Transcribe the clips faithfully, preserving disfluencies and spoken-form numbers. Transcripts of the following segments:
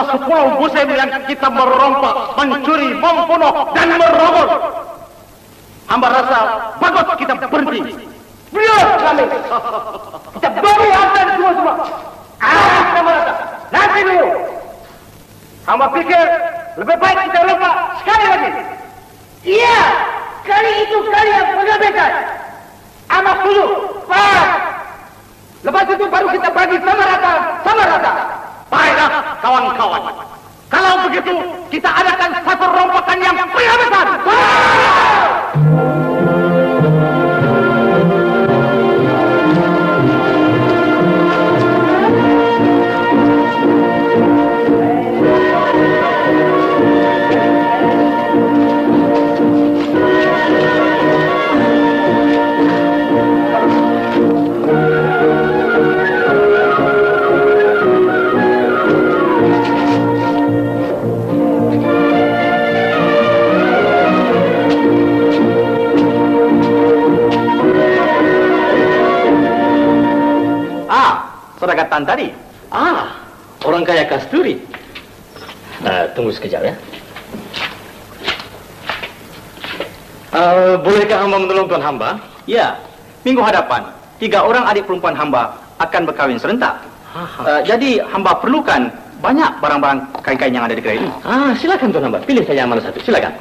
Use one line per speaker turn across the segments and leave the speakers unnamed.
itulah sepuluh musim yang kita merompak, mencuri, membunuh, dan merobot. Hamba rasa bagus kita berhenti.
Biar kami. Kita bagi harta semua-semua. Ah, hamba rasa. Nanti dulu. Hamba pikir lebih baik kita rompak sekali lagi. Iya, kali itu kali yang mengabaikan. Hamba setuju. Pas. Lepas itu baru kita bagi sama rata, sama rata.
Baiklah, kawan-kawan. Kalau begitu, kita adakan satu rompakan yang paling besar. Saudara tadi.
Ah, orang kaya Kasturi. Uh, tunggu sekejap ya. Uh, bolehkah hamba menolong tuan hamba?
Ya, minggu hadapan tiga orang adik perempuan hamba akan berkahwin serentak. Uh, jadi hamba perlukan banyak barang-barang kain-kain yang ada di kedai ini.
Ah, silakan tuan hamba. Pilih saja yang mana satu. Silakan.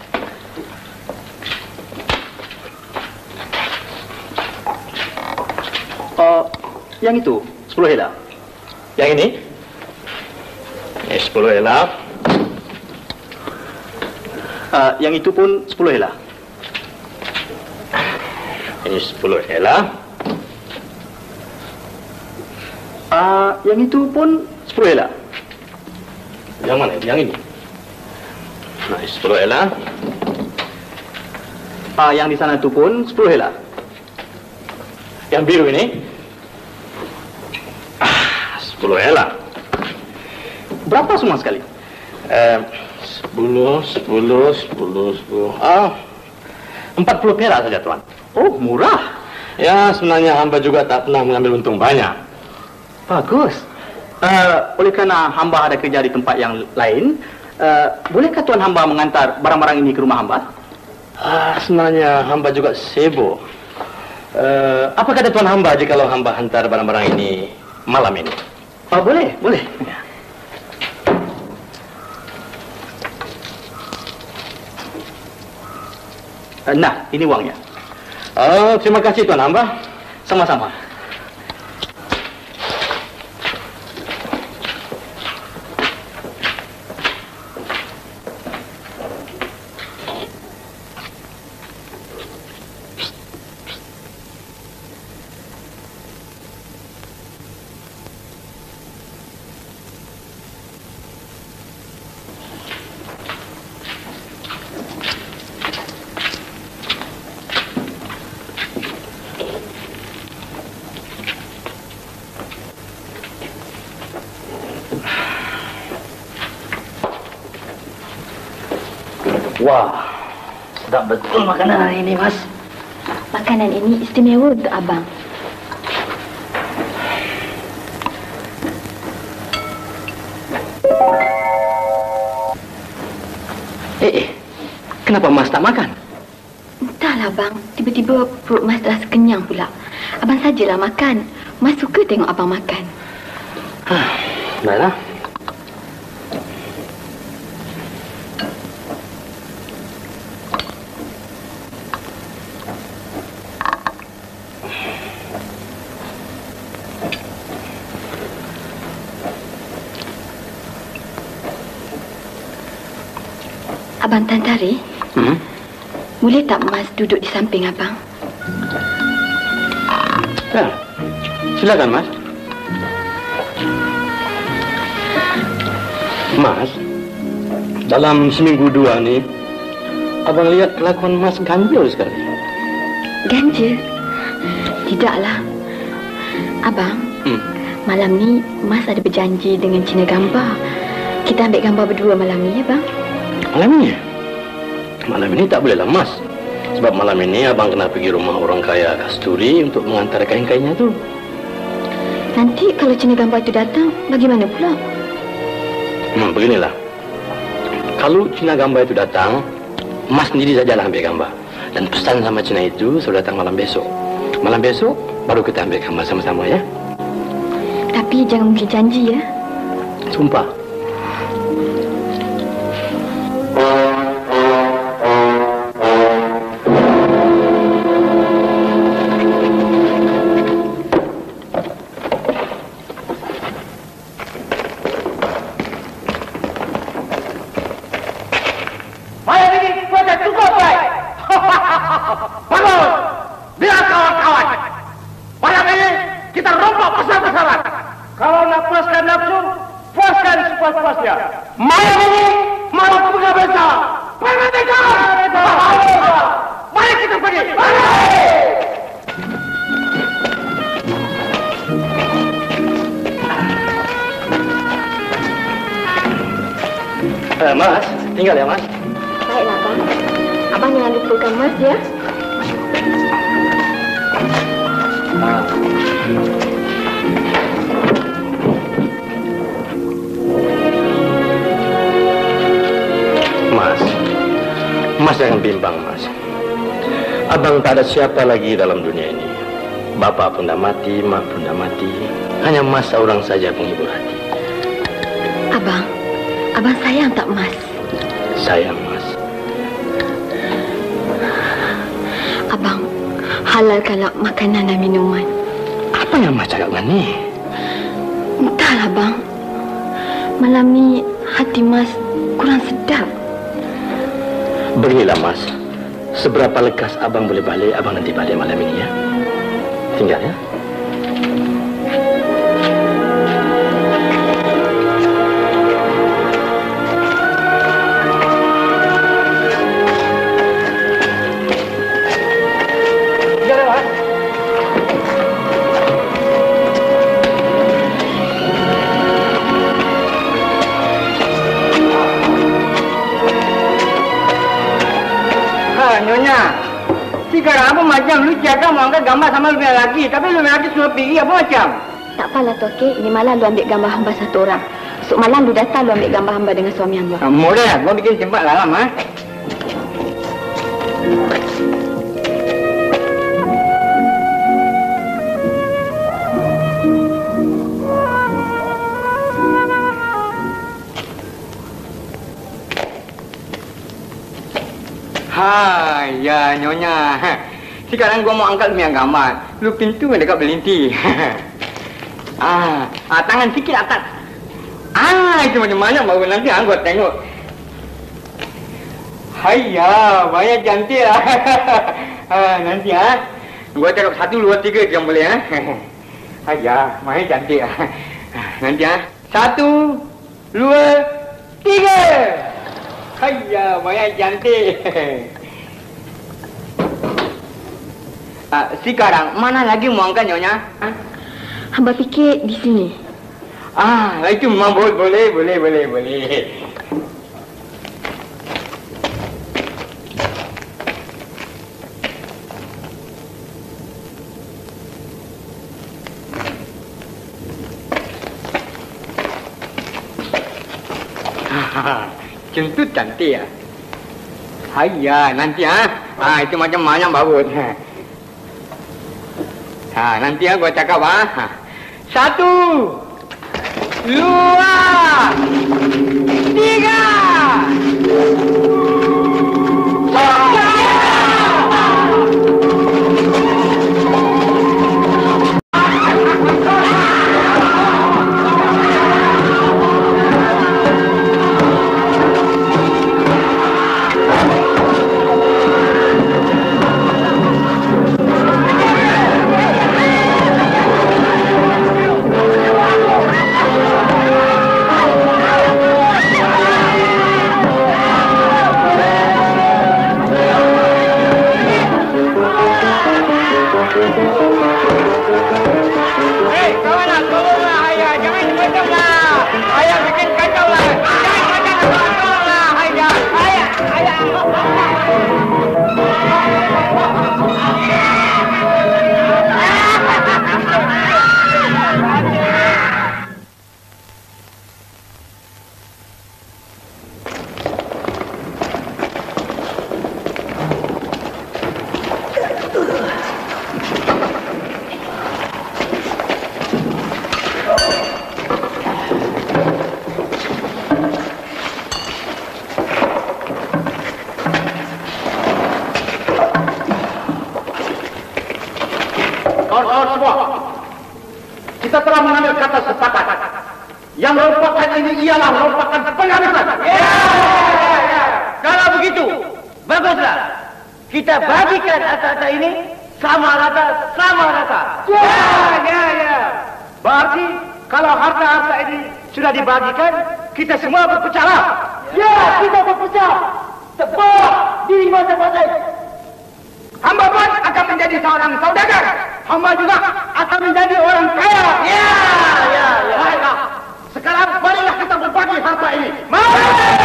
Uh, yang itu sepuluh hela.
Yang ini? Ini sepuluh hela.
Uh, yang itu pun sepuluh hela.
Ini sepuluh hela.
Uh, yang itu pun sepuluh hela.
Yang mana? Yang ini? Nah, sepuluh hela.
Uh, yang di sana itu pun sepuluh hela.
Yang biru ini? sepuluh hela.
Berapa semua sekali?
Eh, sepuluh, sepuluh, sepuluh, sepuluh. Ah, empat puluh perak saja, tuan.
Oh, murah.
Ya, sebenarnya hamba juga tak pernah mengambil untung banyak.
Bagus. Uh, oleh kerana hamba ada kerja di tempat yang lain, uh, bolehkah tuan hamba mengantar barang-barang ini ke rumah hamba?
Ah, sebenarnya hamba juga sibuk. Uh, apa kata tuan hamba jikalau hamba hantar barang-barang ini malam ini?
Oh, boleh, boleh. Nah, ini uangnya.
Oh, terima kasih tuan hamba.
Sama-sama.
Wah, sedap betul makanan hari ini, Mas.
Makanan ini istimewa untuk abang.
Eh, eh, kenapa Mas tak makan?
Entahlah, bang. Tiba-tiba perut Mas terasa kenyang pula. Abang sajalah makan. Mas suka tengok abang makan.
Hah, baiklah.
Abang Tan Tari, hmm? Boleh tak Mas duduk di samping abang?
Ya, silakan Mas. Mas, dalam seminggu dua ni, abang lihat kelakuan Mas ganjil sekali.
Ganjil? Tidaklah. Abang, hmm. malam ni Mas ada berjanji dengan Cina Gambar. Kita ambil gambar berdua malam ni, ya bang?
Malam ini? Malam ini tak bolehlah, Mas. Sebab malam ini abang kena pergi rumah orang kaya Kasturi untuk mengantar kain-kainnya tu.
Nanti kalau Cina Gambar itu datang, bagaimana pula?
Hmm, beginilah. Kalau Cina Gamba itu datang, Mas sendiri sajalah ambil gambar. Dan pesan sama Cina itu, suruh datang malam besok. Malam besok, baru kita ambil gambar sama-sama ya.
Tapi jangan mungkin janji ya.
Sumpah.
Uh, mas, tinggal ya mas.
Baiklah bang. Abang jangan lupakan mas ya.
Uh.
Mas, Mas jangan bimbang mas. Abang tak ada siapa lagi dalam dunia ini. Bapak pun dah mati, mak pun dah mati. Hanya Mas seorang saja penghibur hati.
Abang, abang sayang tak mas?
Sayang mas.
Abang, halalkanlah makanan dan minuman.
Apa yang Mas cakap dengan ni?
Entahlah bang. Malam ni hati mas kurang sedap.
Beginilah Mas. Seberapa lekas abang boleh balik, abang nanti balik malam ini ya. Tinggal ya.
Nyonya, sekarang apa macam lu cakap mau angkat gambar sama lu lelaki, tapi lu lelaki semua pergi apa macam?
Tak apalah Tuan K, ini malam lu ambil gambar hamba satu orang. Esok malam lu datang lu ambil gambar hamba dengan suami hamba.
Ah, boleh lah, gua bikin tempat dalam ha. Hai, ya Nyonya. Sekarang gua mau angkat lu punya gambar. Lu pintu dekat belinti. ah, ah, tangan sikit atas. Ah, itu macam-macam baru nanti ah, gua tengok. Hai ya, banyak cantik lah. ah, nanti ah. Gua cakap satu, dua, tiga jam boleh ah. Hai ya, banyak cantik ah. Nanti ah. Satu, dua, tiga. Hayya, banyak cantik. ah, sekarang mana lagi mau angkat Nyonya? Ha?
Hamba fikir di sini.
Ah, itu memang boleh, boleh, boleh, boleh, boleh. Centut cantik ya. Hayya, nanti ah. Ah, itu macam mana bagus. Ha, nanti ah gua cakap ah. Satu, dua, tiga. Kawan-kawan semua, kita telah mengambil kata sepakat. Yang merupakan ini ialah merupakan penghabisan. Ya, ya, ya. Kalau begitu, baguslah. Kita bagikan harta-harta ini sama rata, sama rata. Ya, ya, ya. Berarti kalau harta-harta ini sudah dibagikan, kita semua berpecahlah. Ya, kita berpecah. Tebak di masing-masing. Hamba pun akan menjadi seorang saudagar. Hamba juga akan menjadi orang kaya. Ya, ya, ya. Baiklah. Sekarang marilah kita berbagi harta ini. Mari!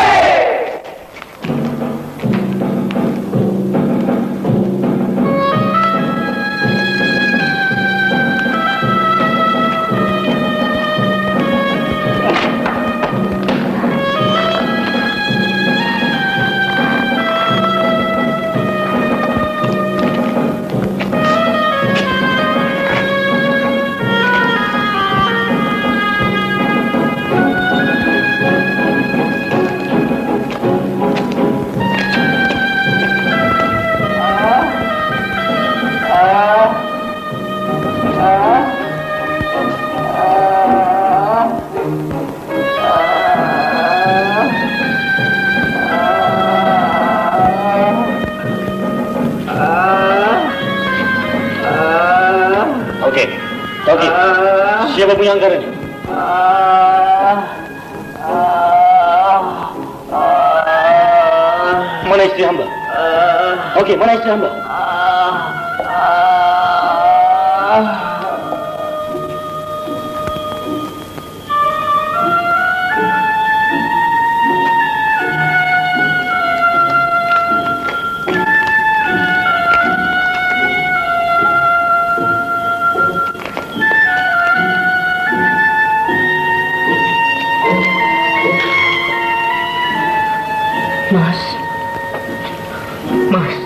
Okey. Siapa punya anggaran ini? Mana istri hamba? Okey, mana istri hamba?
Mas. Mas.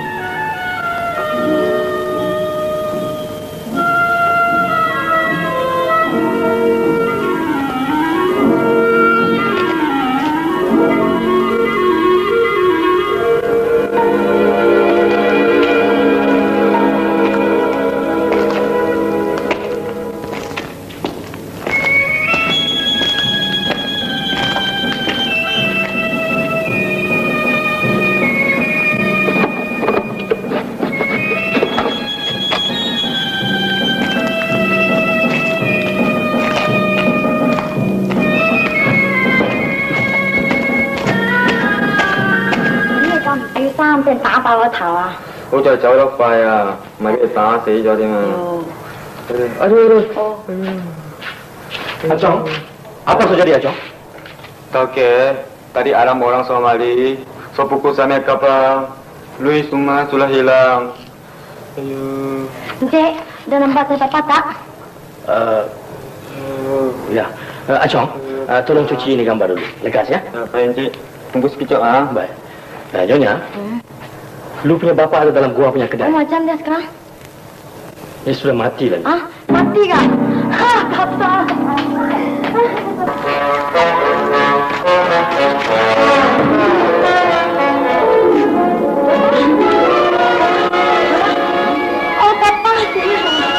好在走得快啊，唔係俾你打死咗添啊！aduh aduh.
Oh.
Acong, apa terjadi Acong?
Oke, tadi ada orang Somali, so pukul sana kapal, Louis semua sudah hilang. Ayo.
Encik, dah nampak saya papa tak?
Uh, uh, ya, uh, Acong, uh, tolong cuci ini gambar dulu, lekas ya?
Apa Encik? Tunggu sekejap ah.
Baik. Nah, Nyonya, hmm? Lu punya bapak ada dalam gua punya kedai.
Oh, macam dia sekarang?
Dia sudah mati lagi.
Ah, mati kah? Ha, kata. Oh, papa sih.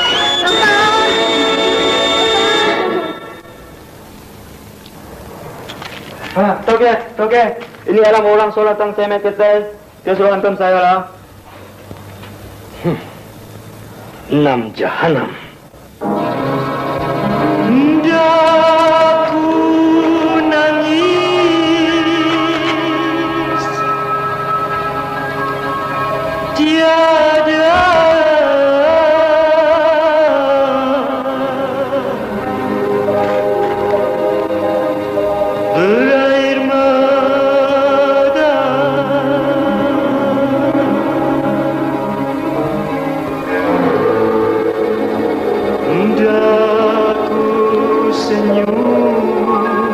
Ah, Toke, Toke, ini alam orang solat yang saya kedai. Dia suruh hantam saya lah.
Hmm. Enam jahanam.
Aku nangis tiada berair mata Daku senyum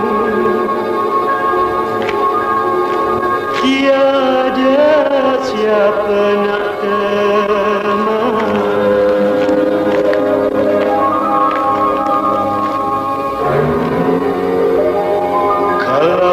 tiada siapa nak teman kalau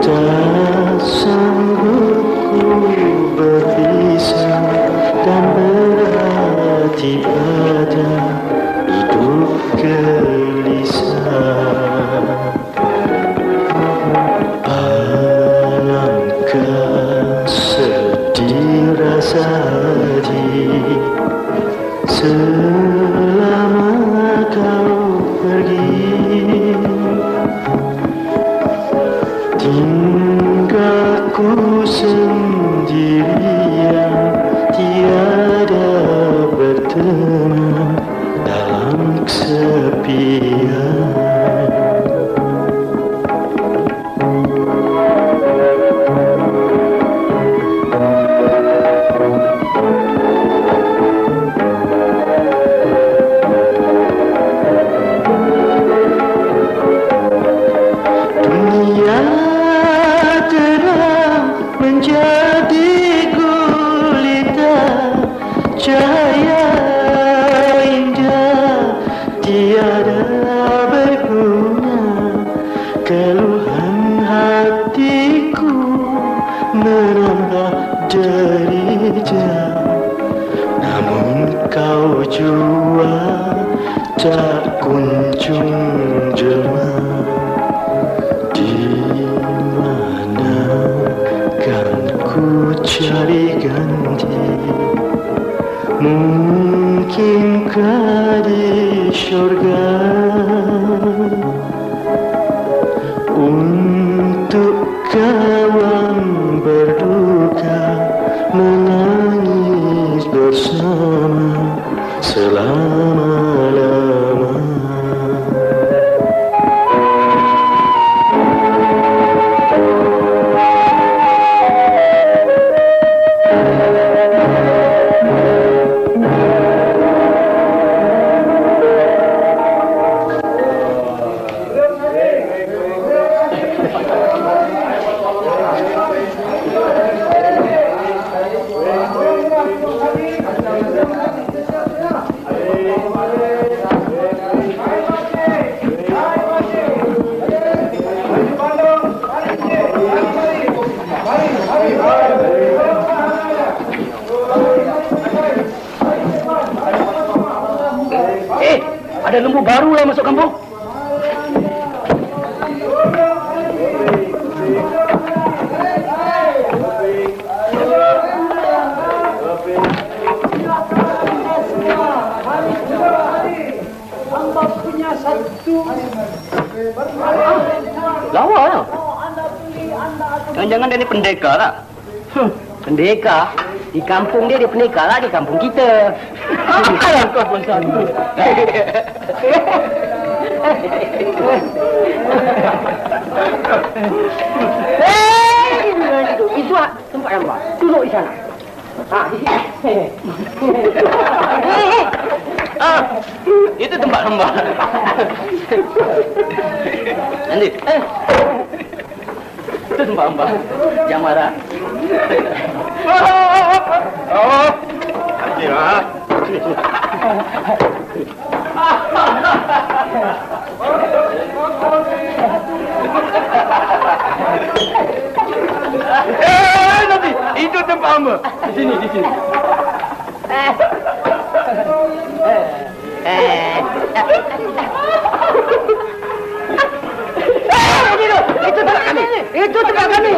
Tak sanggup ku berpisah dan berhati pada hidup gelisah. Alangkah sedih rasa hati selama kau pergi, tinggalku sendirian, tiada berteman dalam kesepian. Cahaya indah tiada berguna, keluhan hatiku menambah derita. Namun kau jua tak kunjung jema. Di mana kan ku cari ganti? Mungkinkah di syurga untuk kawan berduka menangis bersama selama-lama.
Ada lembu baru lah masuk kampung.
Hamba punya satu.
Lawa ya? Jangan-jangan dia ni pendekar tak? Hmm, pendekar? Di kampung dia, dia pendekar lah di kampung kita. Alah kau pun satu. Itu tempat hamba. Duduk di sana. Ha, di sini.
Ah, itu tempat hamba. Nanti. Eh. Itu tempat hamba. Jangan marah.
Oh. Kira.
Eh, nanti itu tempat hamba. Di sini, di sini. Eh. Eh. Itu, itu tempat kami. Itu tempat kami.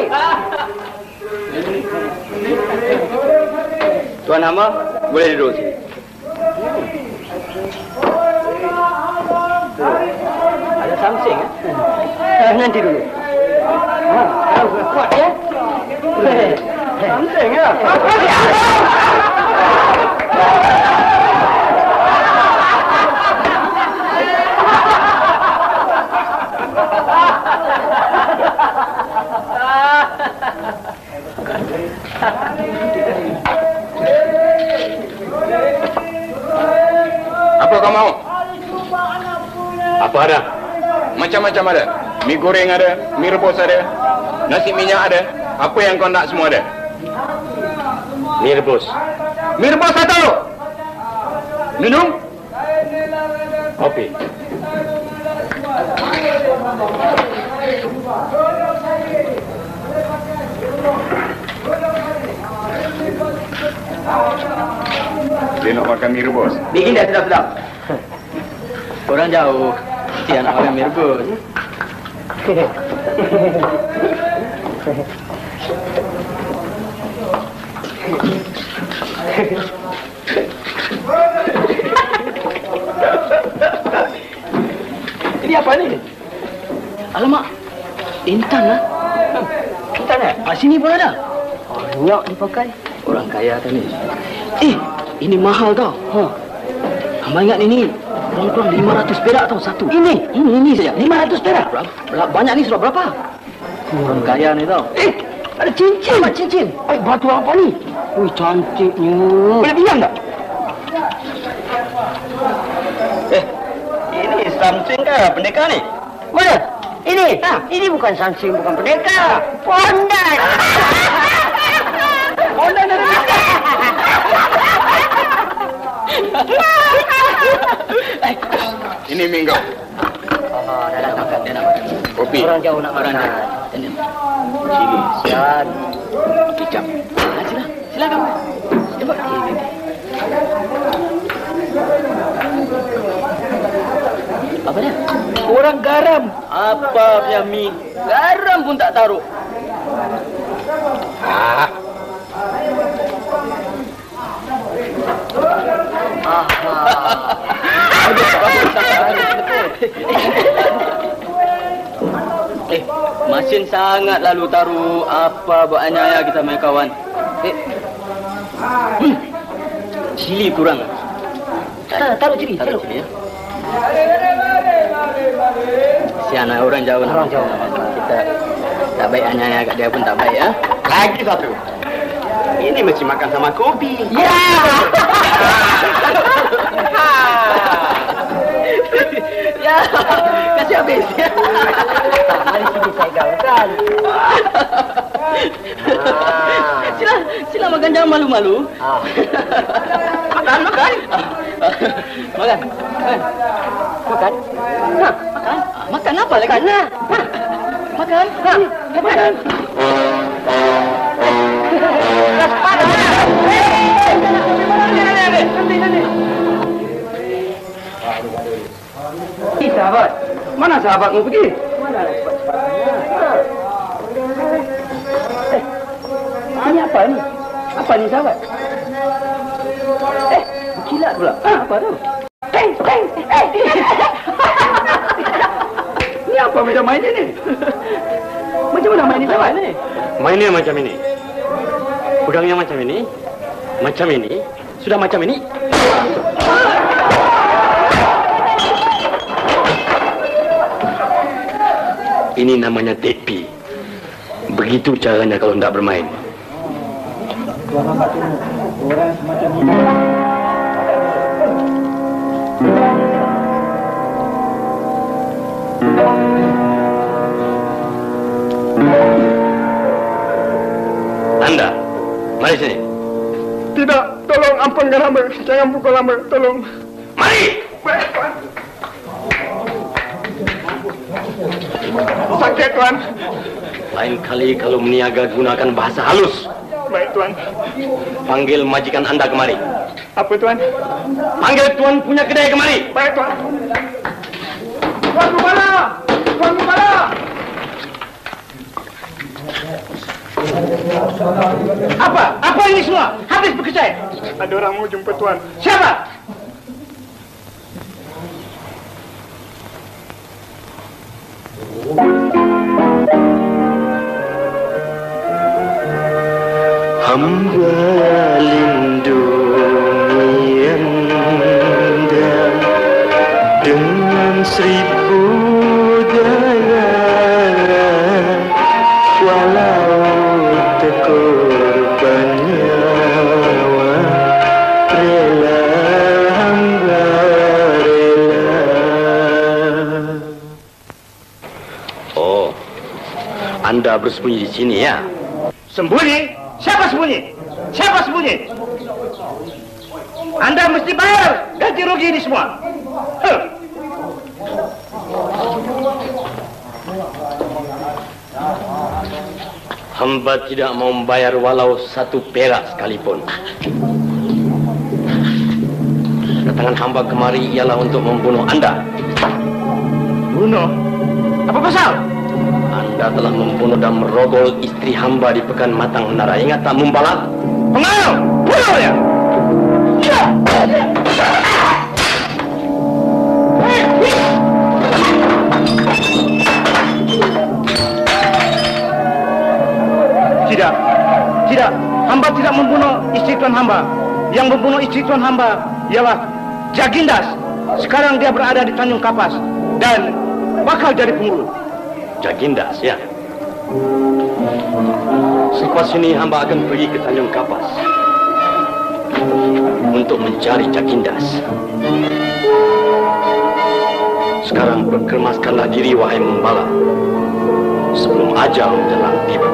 Tuan hamba, boleh duduk sini.
Ada something eh? Nanti dulu. Ha, kuat ya. Something ya.
Apa kau mau? Apa ada? Macam-macam ada. Mie goreng ada, mie rebus ada, nasi minyak ada. Apa yang kau nak semua ada?
Mie rebus.
Mie rebus satu. Minum?
Kopi.
makan mie rebus.
Bikin dah sedap-sedap. Orang jauh. Dia nak makan mie rebus. Ini apa ni? Alamak, intan lah. Intan eh? Ah, sini pun ada.
Banyak dipakai.
Orang kaya kan ni. Eh, ini mahal tau. Ha. Hamba ingat ini kurang-kurang lima ratus perak tau satu. Ini? Hmm, ini saja. lima ratus perak? Berapa? Banyak ni sudah berapa? Orang kaya ni tau.
Eh, ada cincin. Apa cincin? Eh, batu apa ni? Wih, cantiknya.
Boleh pinjam tak? Eh, ini something ke pendekar ni?
Mana? Ini? Ha, ini bukan Samsung, bukan pendekar. Pondan.
Pondan dari mana?
Ini minggu.
Oh, dah nak makan.
Dia nak makan.
Kopi.
Orang jauh nak makan.
Ini.
Cili.
Siap.
Kicap. Ah, sila. Silakan. Coba. Apa dia? Orang garam. Apa punya mie? Garam pun tak taruh.
Ah.
Eh, masin sangat lalu taruh apa buat anyaya kita main kawan. Eh. Hmm. Cili kurang.
Taruh, taruh cili,
Taruh
taruh.
cili ya. Si anak orang jauh
Orang jauh.
Kita tak baik anyaya kat dia pun tak baik ya.
Lagi satu. Ini mesti makan sama kopi.
Ya. Ya, kasih habis.
Mari sini saya gaulkan.
Sila, sila makan, jangan malu-malu.
Ah.
Makan, makan. Makan.
Makan. Ha,
Makan. Makan apa lagi?
makan lah. Ha.
Makan. Ha. Makan.
Eh, sahabat. Mana sahabatmu pergi? Mana Eh, ini apa ni? Apa ni sahabat? Eh, kilat pula. Ha, apa tu? Teng, teng. Eh.
Ni apa macam main ni? Macam mana main ni sahabat ni?
Mainnya macam ini. Pedangnya macam ini. Macam ini. Sudah macam ini. Ini namanya tepi. Begitu caranya kalau tidak bermain. Anda, mari sini.
Tidak, tolong ampunkan hamba. Jangan pukul hamba, tolong.
Mari!
Sakit, Tuan.
Lain kali kalau meniaga gunakan bahasa halus.
Baik, Tuan.
Panggil majikan Anda kemari.
Apa, Tuan?
Panggil tuan punya kedai kemari.
Baik, Tuan. Tuan Gubala! Tuan Gubala!
Apa? Apa ini semua? Habis bekerja.
Ada orang mau jumpa Tuan.
Siapa?
Hamba lindungi Anda dengan seribu daya, walau terkorban nyawa, rela hamba rela.
Oh, Anda bersembunyi di sini ya?
Sembunyi? Siapa sembunyi? Siapa sembunyi? Anda mesti bayar ganti rugi ini semua. Huh.
Hamba tidak mau membayar walau satu perak sekalipun. kedatangan hamba kemari ialah untuk membunuh anda.
Bunuh? Apa pasal?
Anda telah membunuh dan merogol istri hamba di Pekan Matang Menara. Ingat tak, Mumbalat?
Pengaruh! Bunuh dia! Tidak, tidak. Hamba tidak membunuh istri tuan hamba. Yang membunuh istri tuan hamba ialah Jagindas. Sekarang dia berada di Tanjung Kapas dan bakal jadi penghulu.
Jagindas, ya. Selepas ini hamba akan pergi ke Tanjung Kapas untuk mencari Jagindas. Sekarang berkemaskanlah diri, wahai Membala, sebelum ajal telah tiba.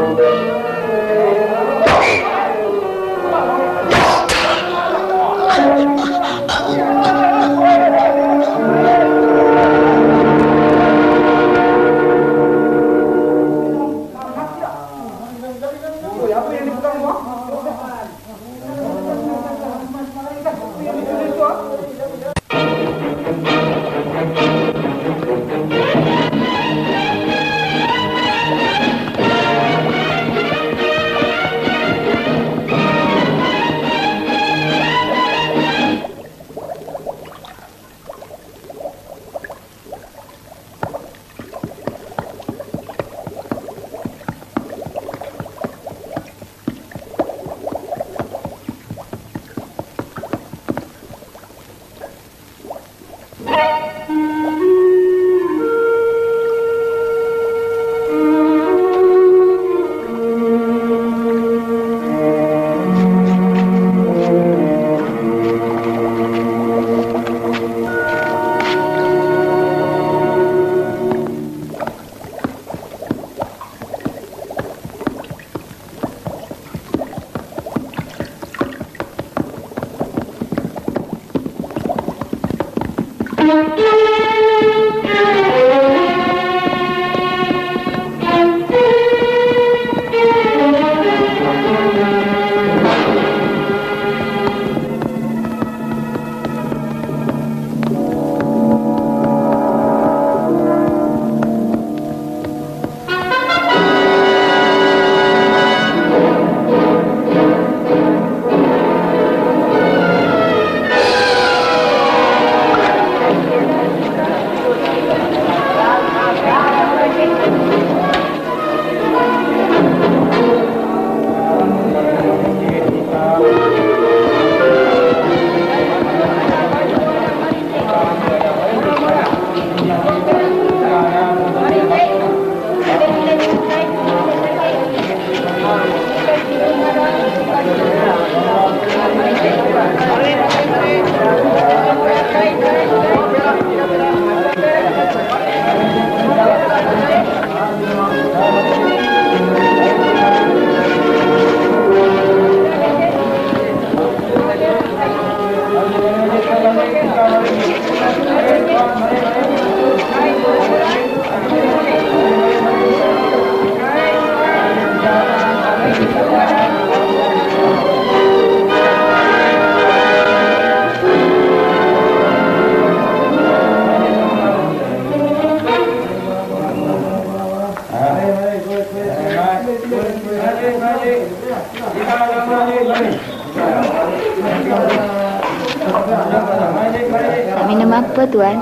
Minum apa, Tuan?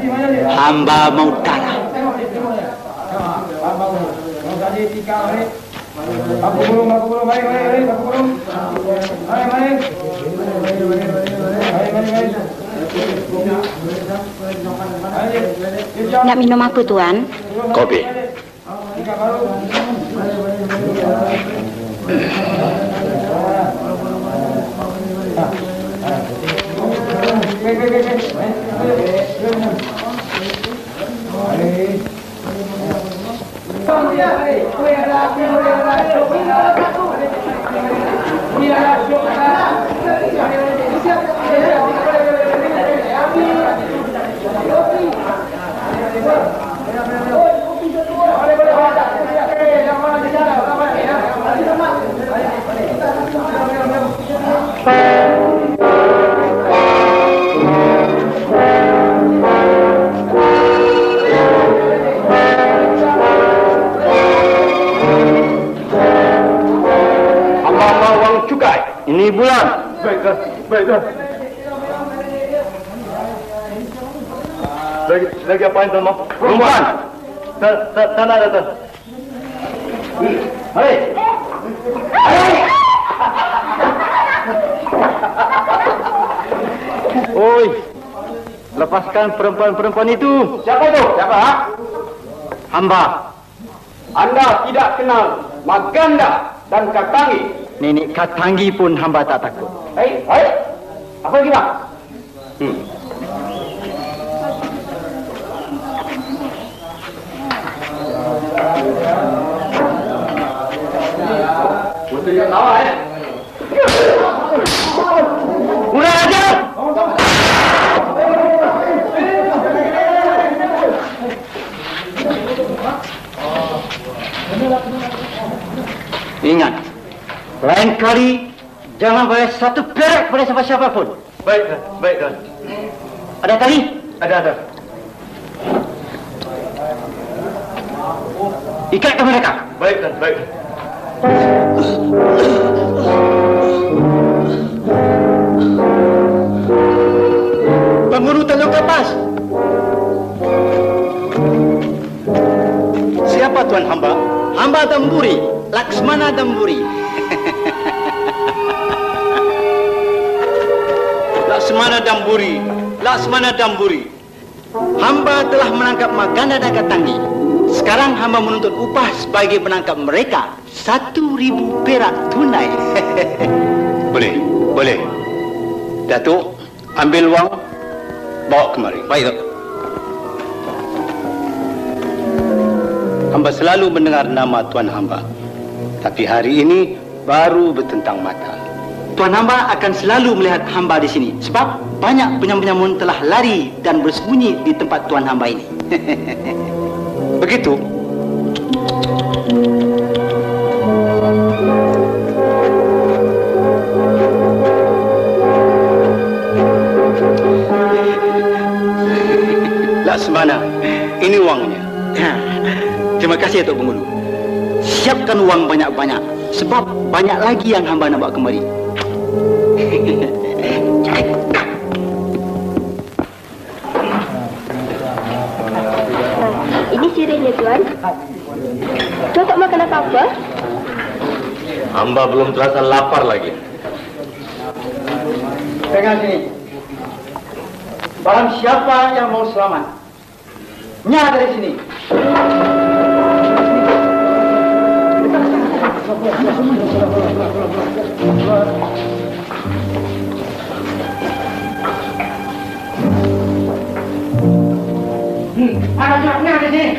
Hamba mau darah.
Aku belum, aku belum, mari, mari, mari, aku belum. Mari, mari. Mari, mari, mari.
Nak minum apa, Tuan?
Kopi. Ini bulan.
Baik, Tuan. Baik, Tuan. Lagi, lagi apain, Tuan?
Perempuan.
Tanah ada, Tuan.
Hai. Hai. Oi. Lepaskan perempuan-perempuan itu.
Siapa itu? Siapa?
Hamba.
Anda tidak kenal Maganda dan Katangi.
Nenek Katangi pun hamba tak takut.
Hei, hei. Apa lagi, Pak?
Hmm.
Mesti dia tahu, eh?
Kurang ajar! Ingat, lain kali jangan bayar satu perak kepada siapa-siapa pun.
Baik, Tuan. Baik, Tuan.
Ada tali?
Ada, ada.
Ikatkan mereka.
Baik, Tuan. Baik.
Penghulu Teluk Kapas. Siapa tuan hamba? Hamba Damburi, Laksmana Damburi. Laksmana Damburi, Laksmana Damburi. Hamba telah menangkap Maganda dan Katangi. Sekarang hamba menuntut upah sebagai menangkap mereka satu ribu perak tunai.
Boleh, boleh. Datuk, ambil wang, bawa kemari.
Baik, Dok.
Hamba selalu mendengar nama tuan hamba. Tapi hari ini baru bertentang mata.
Tuan hamba akan selalu melihat hamba di sini. Sebab banyak penyamun-penyamun telah lari dan bersembunyi di tempat tuan hamba ini.
Begitu? Laksmana, ini uangnya.
Terima kasih, Tok Penghulu. Siapkan uang banyak-banyak. Sebab banyak lagi yang hamba nak bawa kemari.
Ini sirihnya, Tuan. Tuan tak makan apa-apa?
Hamba belum terasa lapar lagi. Pegang sini. Barang siapa yang mau selamat, nyala dari sini. Hmm, ada nyala dari sini.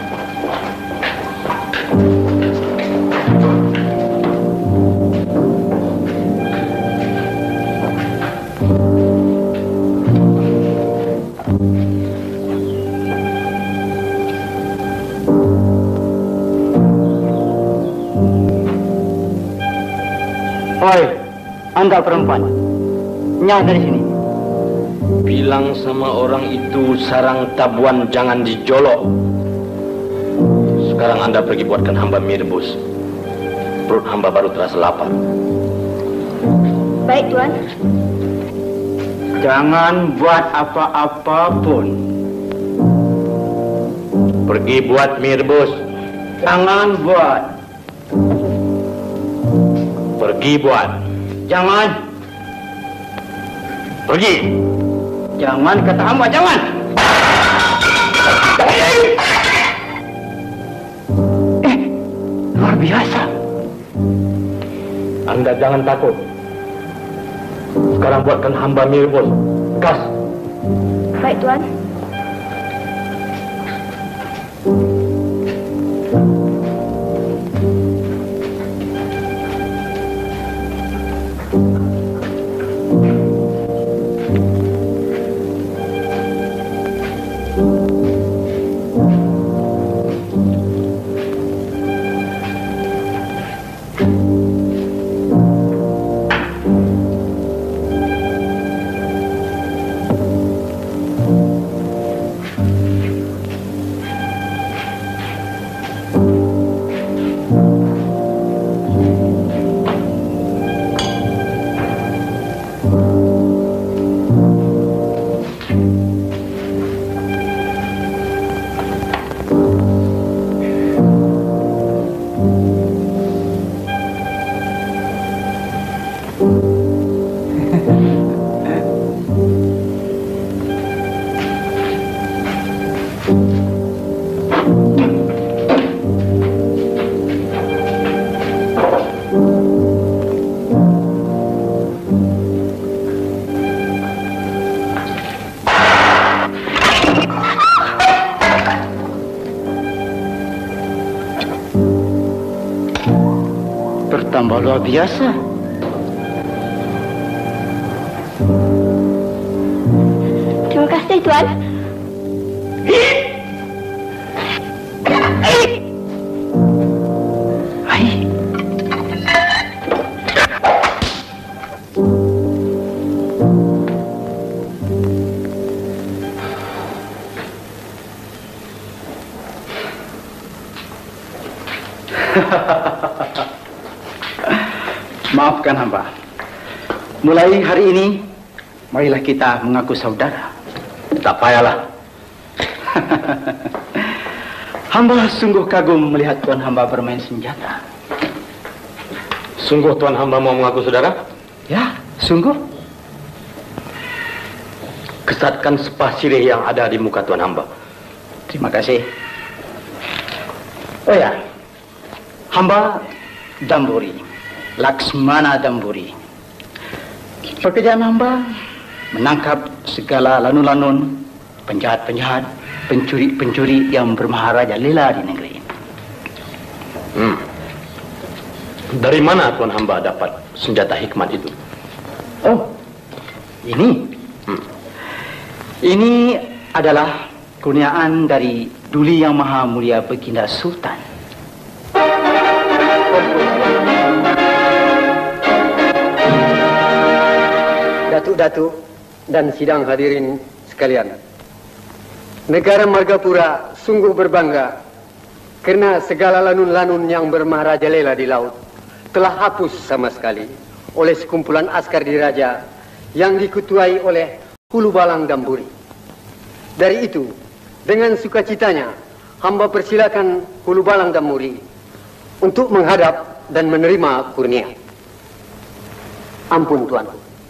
Oi, anda perempuan, nyala dari sini.
Bilang sama orang itu sarang tabuan jangan dijolok. Sekarang anda pergi buatkan hamba mie rebus. Perut hamba baru terasa lapar.
Baik, Tuan.
Jangan buat apa-apa pun.
Pergi buat mie rebus.
Jangan buat.
Pergi buat.
Jangan.
Pergi.
Jangan kata hamba, jangan. Eh, luar biasa.
Anda jangan takut. Sekarang buatkan hamba mie rebus. Gas.
Baik, Tuan.
bertambah luar biasa.
Terima kasih, Tuan.
Hai. Maafkan hamba. Mulai hari ini, marilah kita mengaku saudara.
Tak payahlah.
Hamba sungguh kagum melihat tuan hamba bermain senjata.
Sungguh tuan hamba mau mengaku saudara?
Ya, sungguh.
Kesatkan sepah sirih yang ada di muka tuan hamba.
Terima kasih. Oh ya, hamba Damburi, Laksmana Damburi. Pekerjaan hamba menangkap segala lanun-lanun, penjahat-penjahat, pencuri-pencuri yang bermaharaja lela di negeri ini.
Hmm. Dari mana tuan hamba dapat senjata hikmat itu?
Oh, ini.
Hmm.
Ini adalah kurniaan dari Duli Yang Maha Mulia Baginda Sultan.
Datuk-datuk dan sidang hadirin sekalian. Negara Margapura sungguh berbangga kerana segala lanun-lanun yang bermaharajalela di laut telah hapus sama sekali oleh sekumpulan askar diraja yang diketuai oleh Hulu Balang Damburi. Dari itu, dengan sukacitanya, hamba persilakan Hulu Balang Damburi untuk menghadap dan menerima kurnia. Ampun, Tuan.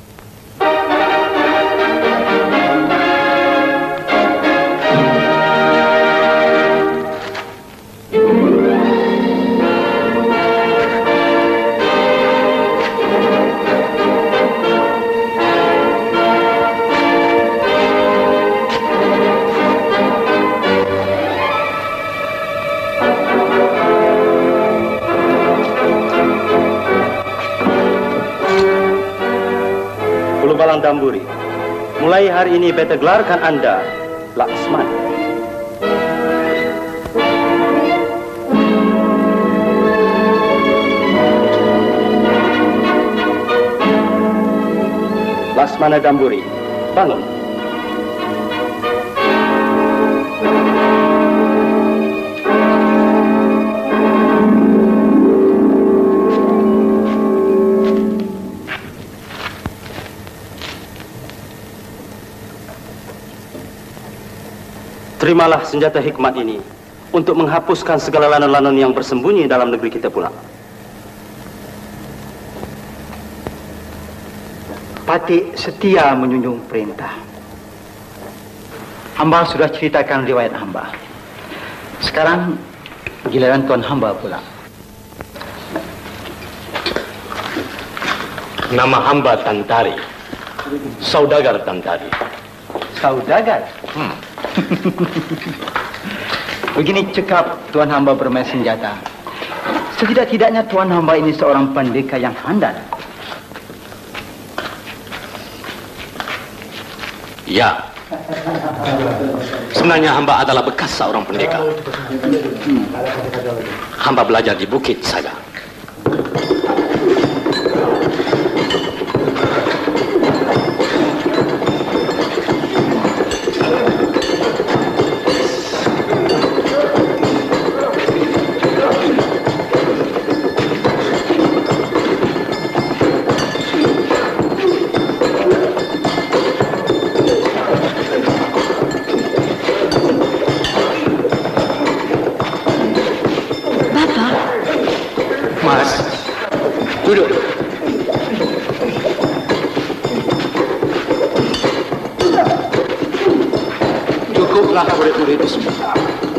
Balang Damburi, mulai hari ini beta gelarkan Anda Laksman. Laksmana Damburi, bangun. Terimalah senjata hikmat ini untuk menghapuskan segala lanun-lanun yang bersembunyi dalam negeri kita pula. Pati setia menjunjung perintah. Hamba sudah ceritakan riwayat hamba. Sekarang giliran tuan hamba pula.
Nama hamba Tantari, saudagar Tantari.
Saudagar? Hmm. Begini cekap tuan hamba bermain senjata. Setidak-tidaknya tuan hamba ini seorang pendekar yang handal.
Ya. Sebenarnya hamba adalah bekas seorang pendekar. Hmm. Hamba belajar di bukit saja.
Duduk. Cukuplah murid-murid itu semua.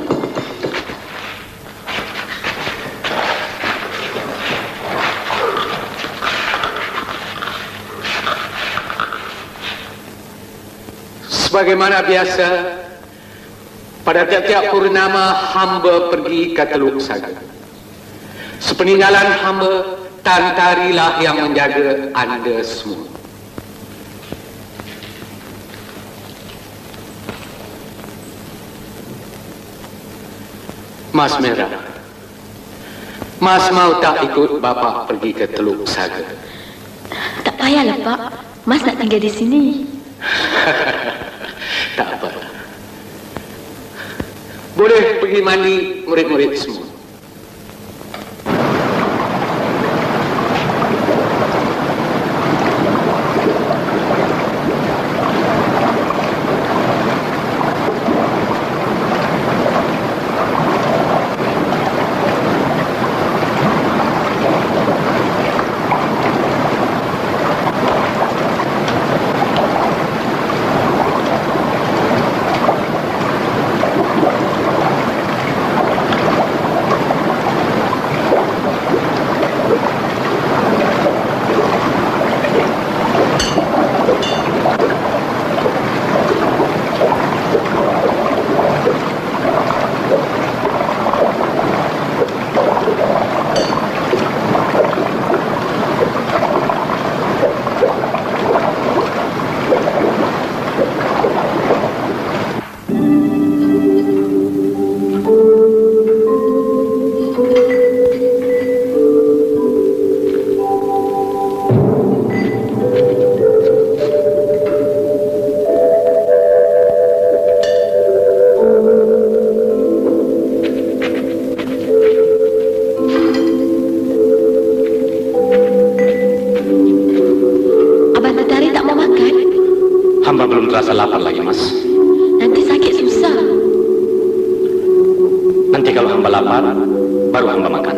Sebagaimana biasa, pada tiap-tiap purnama hamba pergi ke Teluk Saga. Sepeninggalan hamba
Tantarilah yang menjaga anda semua. Mas Merah, Mas mau tak ikut Bapak pergi ke Teluk Saga?
Tak payahlah, Pak. Mas nak tinggal di sini.
Tak apa. Boleh pergi mandi murid-murid semua.
Terasa lapar lagi, Mas.
Nanti sakit susah.
Nanti kalau hamba lapar, baru hamba makan.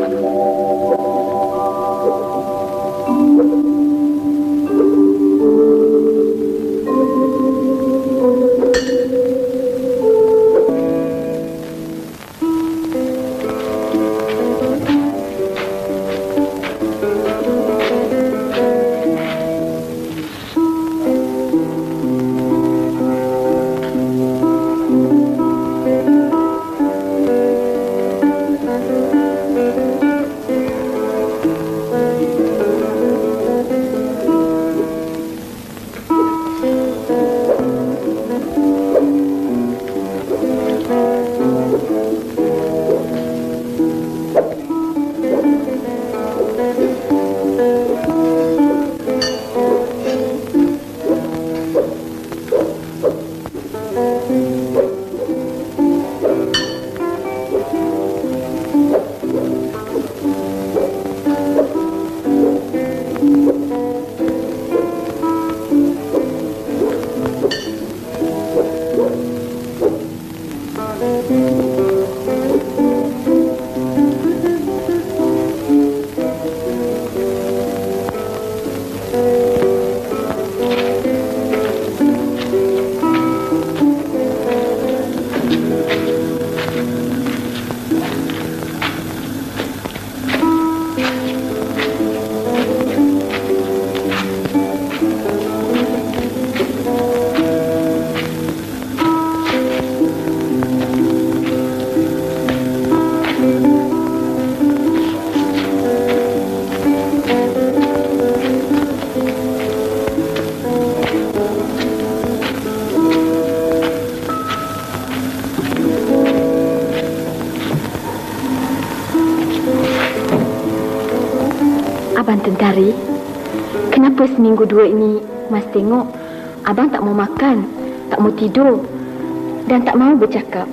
Abang Tentari, kenapa seminggu dua ini Mas tengok Abang tak mau makan, tak mau tidur dan tak mau bercakap?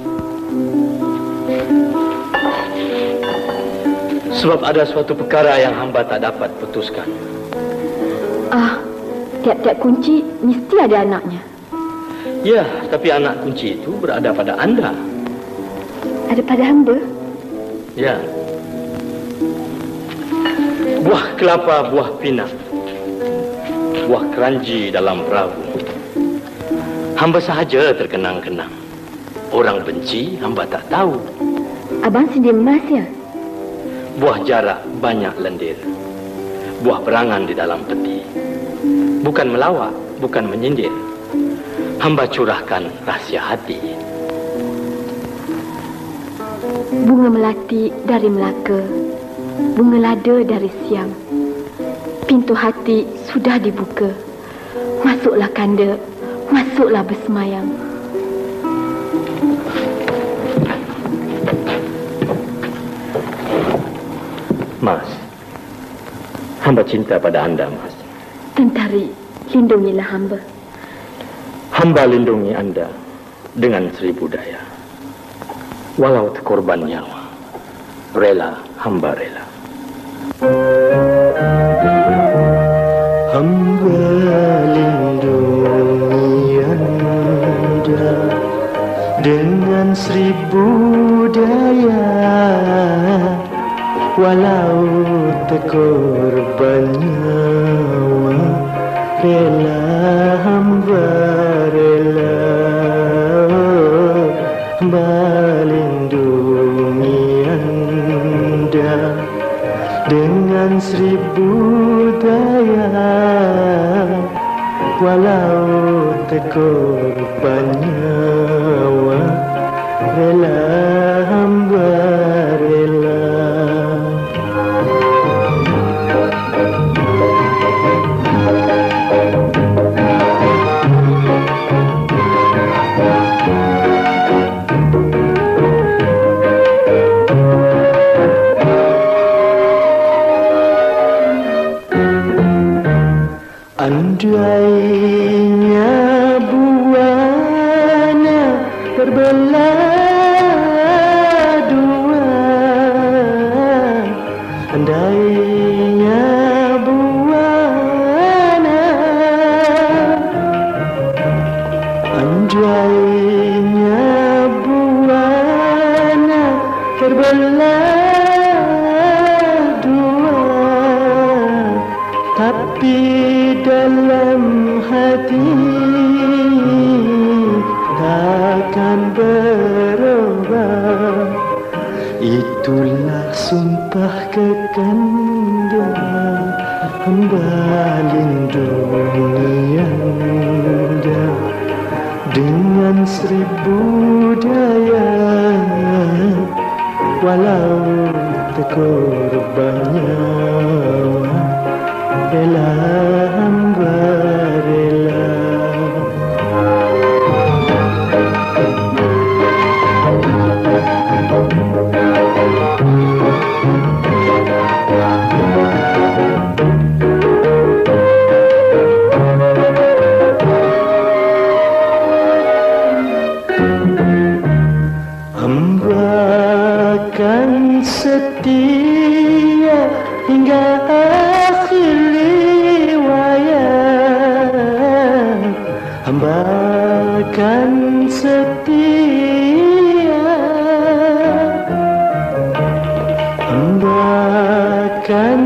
Sebab ada suatu perkara yang hamba tak dapat putuskan.
Ah, tiap-tiap kunci mesti ada anaknya.
Ya, tapi anak kunci itu berada pada anda.
Ada pada hamba?
Ya. Buah kelapa, buah pinang, buah keranji dalam perahu. Hamba sahaja terkenang-kenang. Orang benci hamba tak tahu.
Abang sindir emas ya?
Buah jarak banyak lendir. Buah berangan di dalam peti. Bukan melawak, bukan menyindir. Hamba curahkan rahsia hati.
Bunga melati dari Melaka, bunga lada dari siang. Pintu hati sudah dibuka. Masuklah kanda, masuklah bersemayam.
Mas, hamba cinta pada anda, Mas.
Tentari, lindungilah hamba.
Hamba lindungi anda dengan seribu daya. Walau terkorban nyawa, rela, hamba rela.
Hamba lindungi anda dengan seribu daya, walau terkorban nyawa, rela hamba rela. Hamba lindungi anda dengan seribu daya, walau terkorban nyawa, rela hamba rela. Andainya buana terbelah dua, andainya buana, andainya buana terbelah dua, tapi dalam hati takkan berubah. Itulah sumpah kekanda, hamba lindungi anda dengan seribu daya, walau terkorban nyawa, rela hamba rela. Hamba akan setia hingga akhir riwayat. Hamba akan setia, hamba akan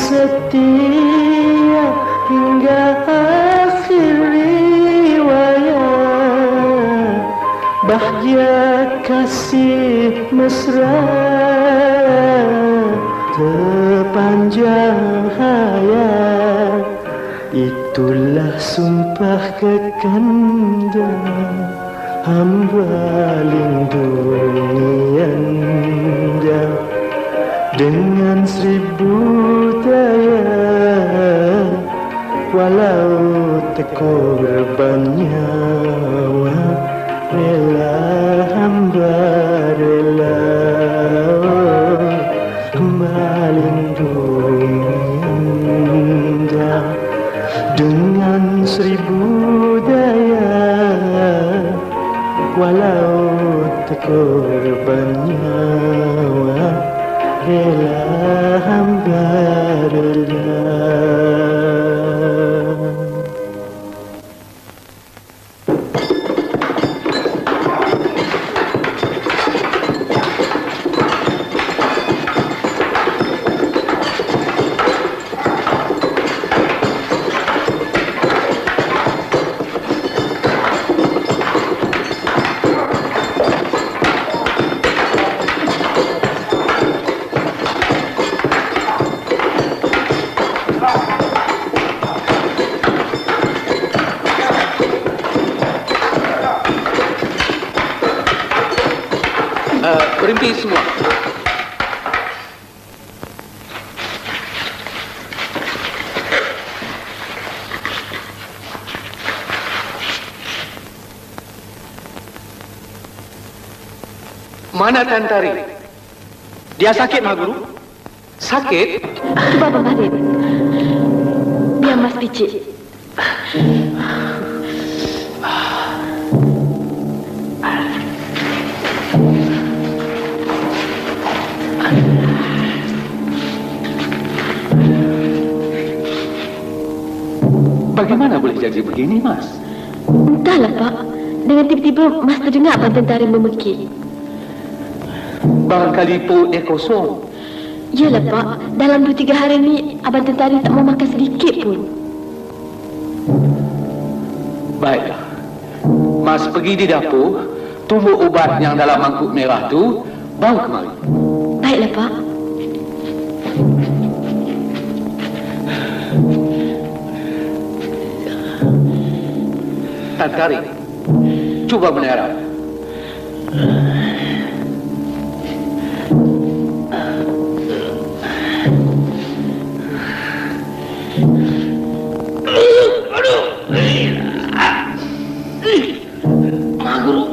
setia hingga akhir riwayat. Bahagia kasih mesra sepanjang hayat, itulah sumpah kekanda, hamba lindungi anda dengan seribu daya, walau terkorban nyawa, rela hamba rela. Hamba lindungi anda dengan seribu daya, walau terkorban nyawa, rela hamba rela.
Berhenti semua. Mana Tan Tari?
Dia sakit, Mak Guru.
Sakit?
Cuba Barin. Biar Mas picit.
Bagaimana boleh jadi begini, Mas?
Entahlah, Pak. Dengan tiba-tiba Mas terdengar Abang Tentari memekik.
Barangkali perut dia kosong.
Yalah, Pak. Dalam dua tiga hari ni Abang Tentari tak mau makan sedikit pun.
Baiklah. Mas pergi di dapur, tumbuk ubat yang dalam mangkuk merah tu, bawa kemari.
Baiklah, Pak.
Tan Tari, cuba menerap.
Mak Guru.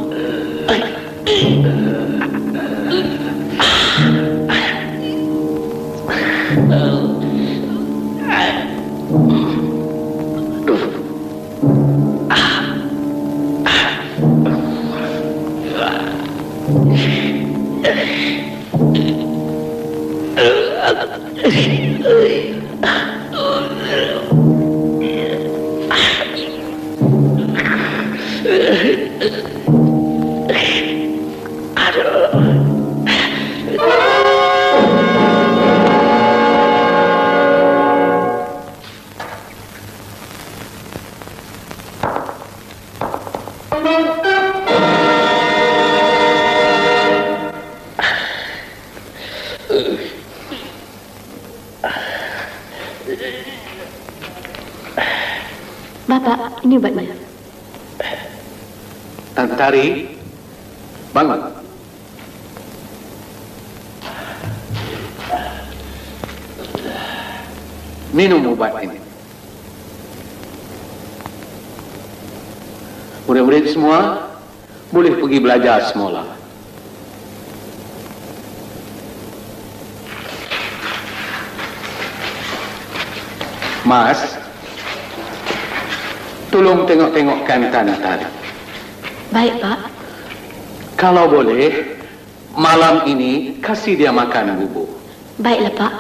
Bapak, ini ubatnya.
Tan Tari, bangun. Minum ubat ini. Murid-murid semua boleh pergi belajar semula. Mas, tolong tengok-tengokkan Tan Tari.
Baik, Pak.
Kalau boleh, malam ini kasih dia makan bubur.
Baiklah, Pak.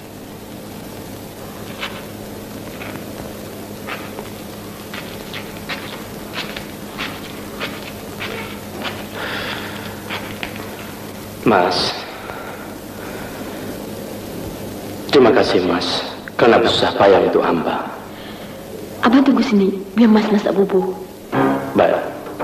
Mas, terima kasih, Mas, kerana bersusah payah untuk hamba.
Abang tunggu sini, biar Mas masak bubur.
Baik.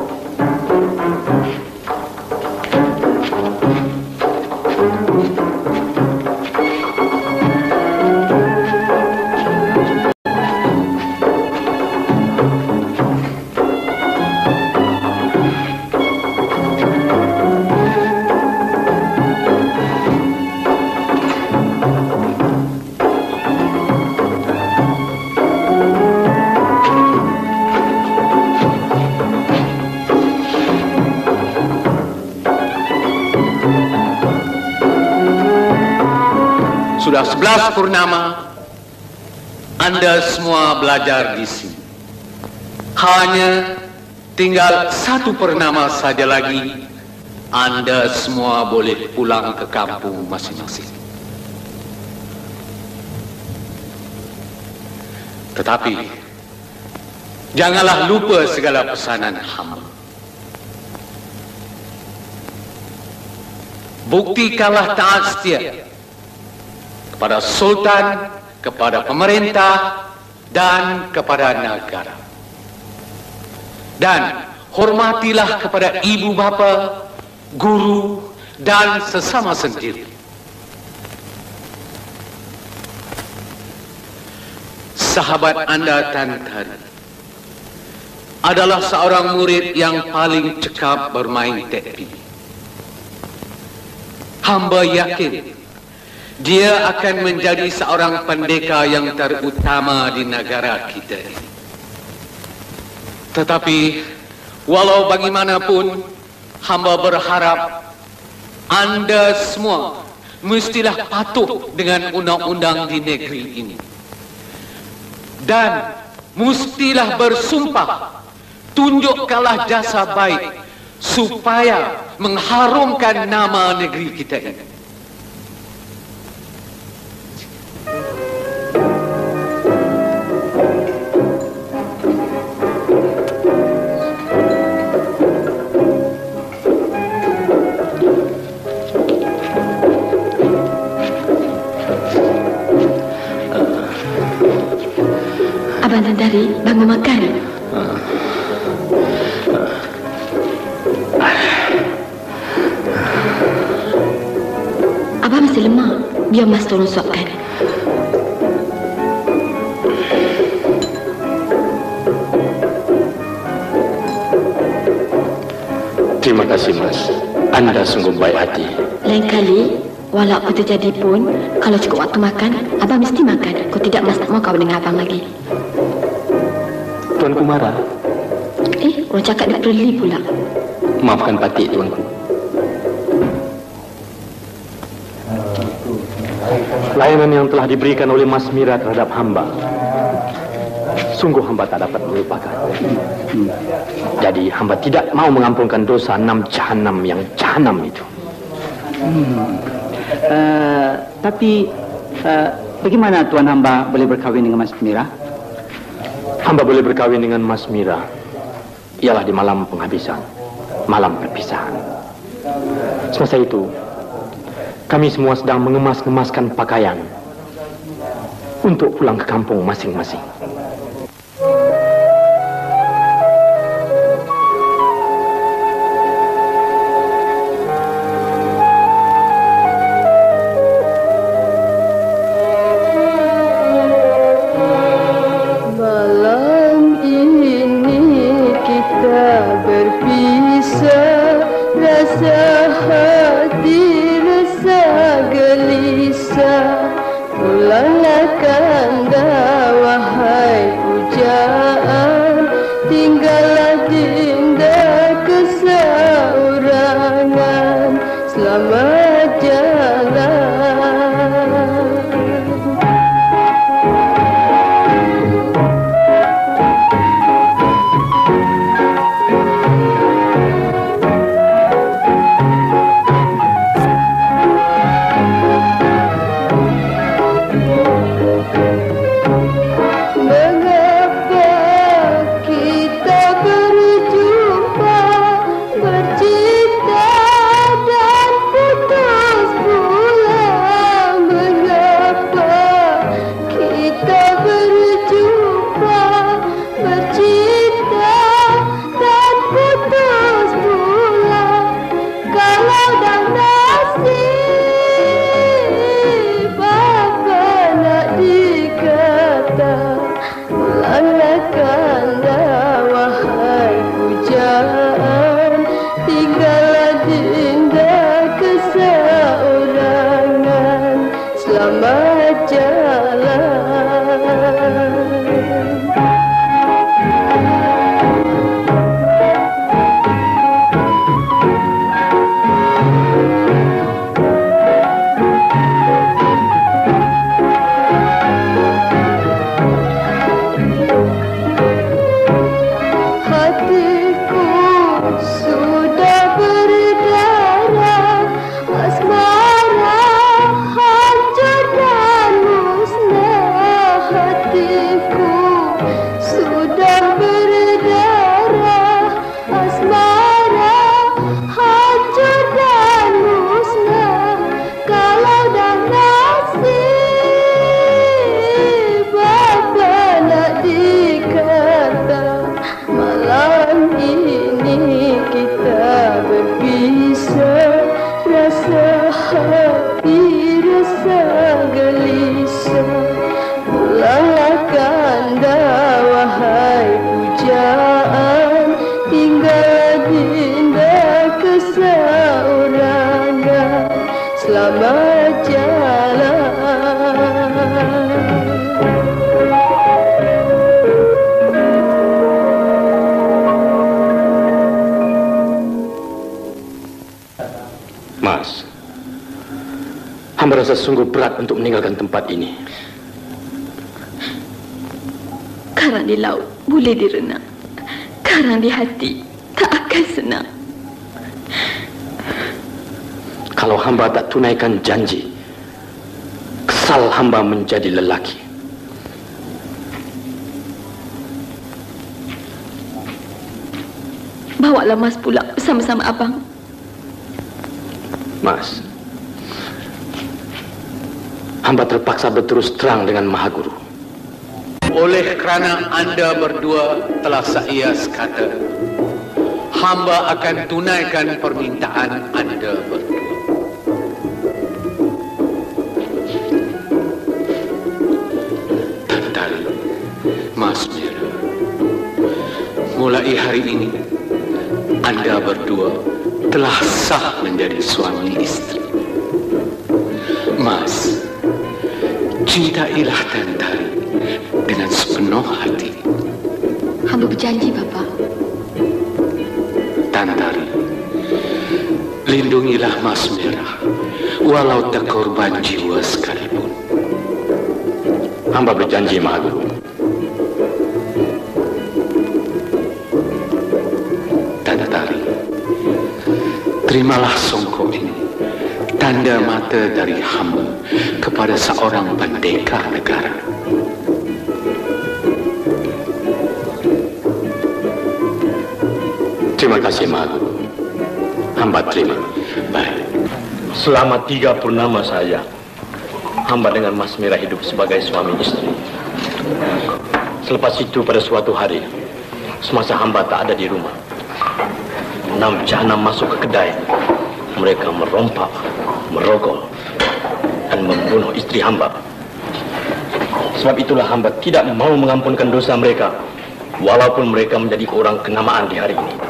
Sudah sebelas purnama, Anda semua belajar di sini. Hanya tinggal satu purnama saja lagi, Anda semua boleh pulang ke kampung masing-masing. Tetapi, janganlah lupa segala pesanan hamba. Buktikanlah taat setia kepada Sultan, kepada pemerintah, dan kepada negara. Dan hormatilah kepada ibu bapa, guru, dan sesama sendiri. Sahabat Anda Tan Tari adalah seorang murid yang paling cekap bermain tepi. Hamba yakin dia akan menjadi seorang pendekar yang terutama di negara kita ini. Tetapi, walau bagaimanapun, hamba berharap anda semua mestilah patuh dengan undang-undang di negeri ini. Dan mestilah bersumpah tunjukkanlah jasa baik supaya mengharumkan nama negeri kita ini.
Abang Tandari, bangun makan. Abang masih lemah. Biar Mas tolong suapkan.
Terima kasih, Mas. Anda sungguh baik hati.
Lain kali, walau apa terjadi pun, kalau cukup waktu makan, Abang mesti makan. Kalau tidak, Mas tak mau kau dengan Abang lagi.
Tuanku marah.
Eh, orang cakap dia perli pula.
Maafkan Patik, Tuanku. Layanan yang telah diberikan oleh Mas Mira terhadap hamba, sungguh hamba tak dapat melupakan. Hmm. Jadi hamba tidak mau mengampunkan dosa enam jahanam yang jahanam itu.
Hmm. Uh, tapi uh, bagaimana tuan hamba boleh berkahwin dengan Mas Mira?
Hamba boleh berkahwin dengan Mas Mira ialah di malam penghabisan, malam perpisahan. Semasa itu, kami semua sedang mengemas-ngemaskan pakaian untuk pulang ke kampung masing-masing.
Pulanglah kanda wahai
Hamba rasa sungguh berat untuk meninggalkan tempat ini.
Karang di laut boleh direnang, karang di hati tak akan senang.
Kalau hamba tak tunaikan janji, kesal hamba menjadi lelaki.
Bawalah Mas pulang bersama-sama abang.
Mas, hamba terpaksa berterus terang dengan Maha Guru.
Oleh kerana anda berdua telah saya sekata, hamba akan tunaikan permintaan anda berdua. Tantari, Mas Mira, mulai hari ini anda berdua telah sah menjadi suami istri. Mas, cintailah Tantari dengan sepenuh hati.
Hamba berjanji, Bapa.
Tantari, lindungilah Mas Merah, walau tak korban jiwa sekalipun.
Hamba berjanji, Maha Guru.
Tantari, terimalah songkok ini, tanda mata dari hamba kepada seorang pendekar negara.
Terima kasih, Maha Guru. Hamba terima.
Baik.
Selama tiga purnama saja, hamba dengan Mas Mira hidup sebagai suami istri. Selepas itu pada suatu hari, semasa hamba tak ada di rumah, enam jahanam masuk ke kedai. Mereka merompak, merogol, dan membunuh istri hamba. Sebab itulah hamba tidak mau mengampunkan dosa mereka, walaupun mereka menjadi orang kenamaan di hari ini.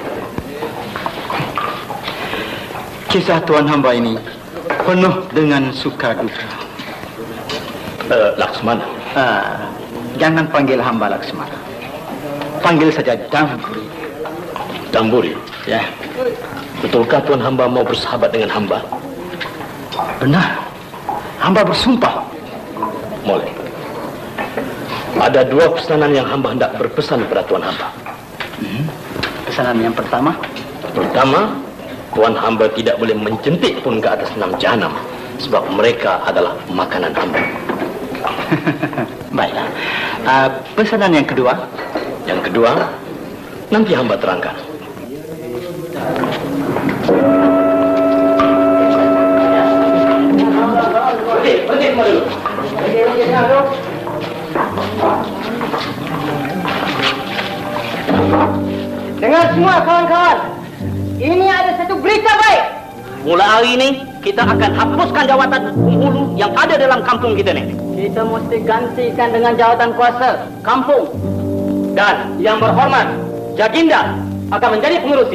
Kisah tuan hamba ini penuh dengan suka duka.
Uh, Laksmana.
Uh, jangan panggil hamba Laksmana. Panggil saja Damburi.
Damburi?
Ya.
Betulkah tuan hamba mau bersahabat dengan hamba?
Benar. Hamba bersumpah.
Boleh. Ada dua pesanan yang hamba hendak berpesan kepada tuan hamba.
Hmm. Pesanan yang pertama?
Pertama, tuan hamba tidak boleh menjentik pun ke atas enam jahanam, sebab mereka adalah makanan hamba.
Baiklah. Uh, pesanan yang kedua?
Yang kedua, nanti hamba terangkan.
Dengar semua kawan-kawan, ini ada satu berita baik.
Mulai hari ini kita akan hapuskan jawatan penghulu yang ada dalam kampung kita ni.
Kita mesti gantikan dengan jawatan kuasa kampung.
Dan yang berhormat Jaginda akan menjadi pengurusi.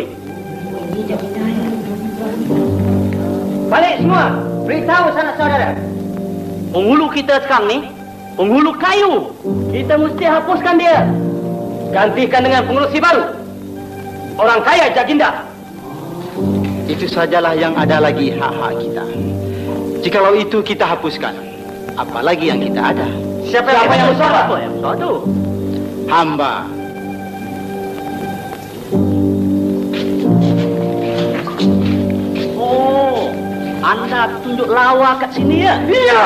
Balik semua, beritahu sanak saudara.
Penghulu kita sekarang ni penghulu kayu.
Kita mesti hapuskan dia.
Gantikan dengan pengurusi baru, orang kaya Jaginda. Itu sajalah yang ada lagi hak-hak kita. Jikalau itu kita hapuskan, apalagi yang kita ada?
Siapa, Siapa yang besar?
Siapa yang besar tu? Hamba. Oh, anda tunjuk lawa kat sini ya? Iya.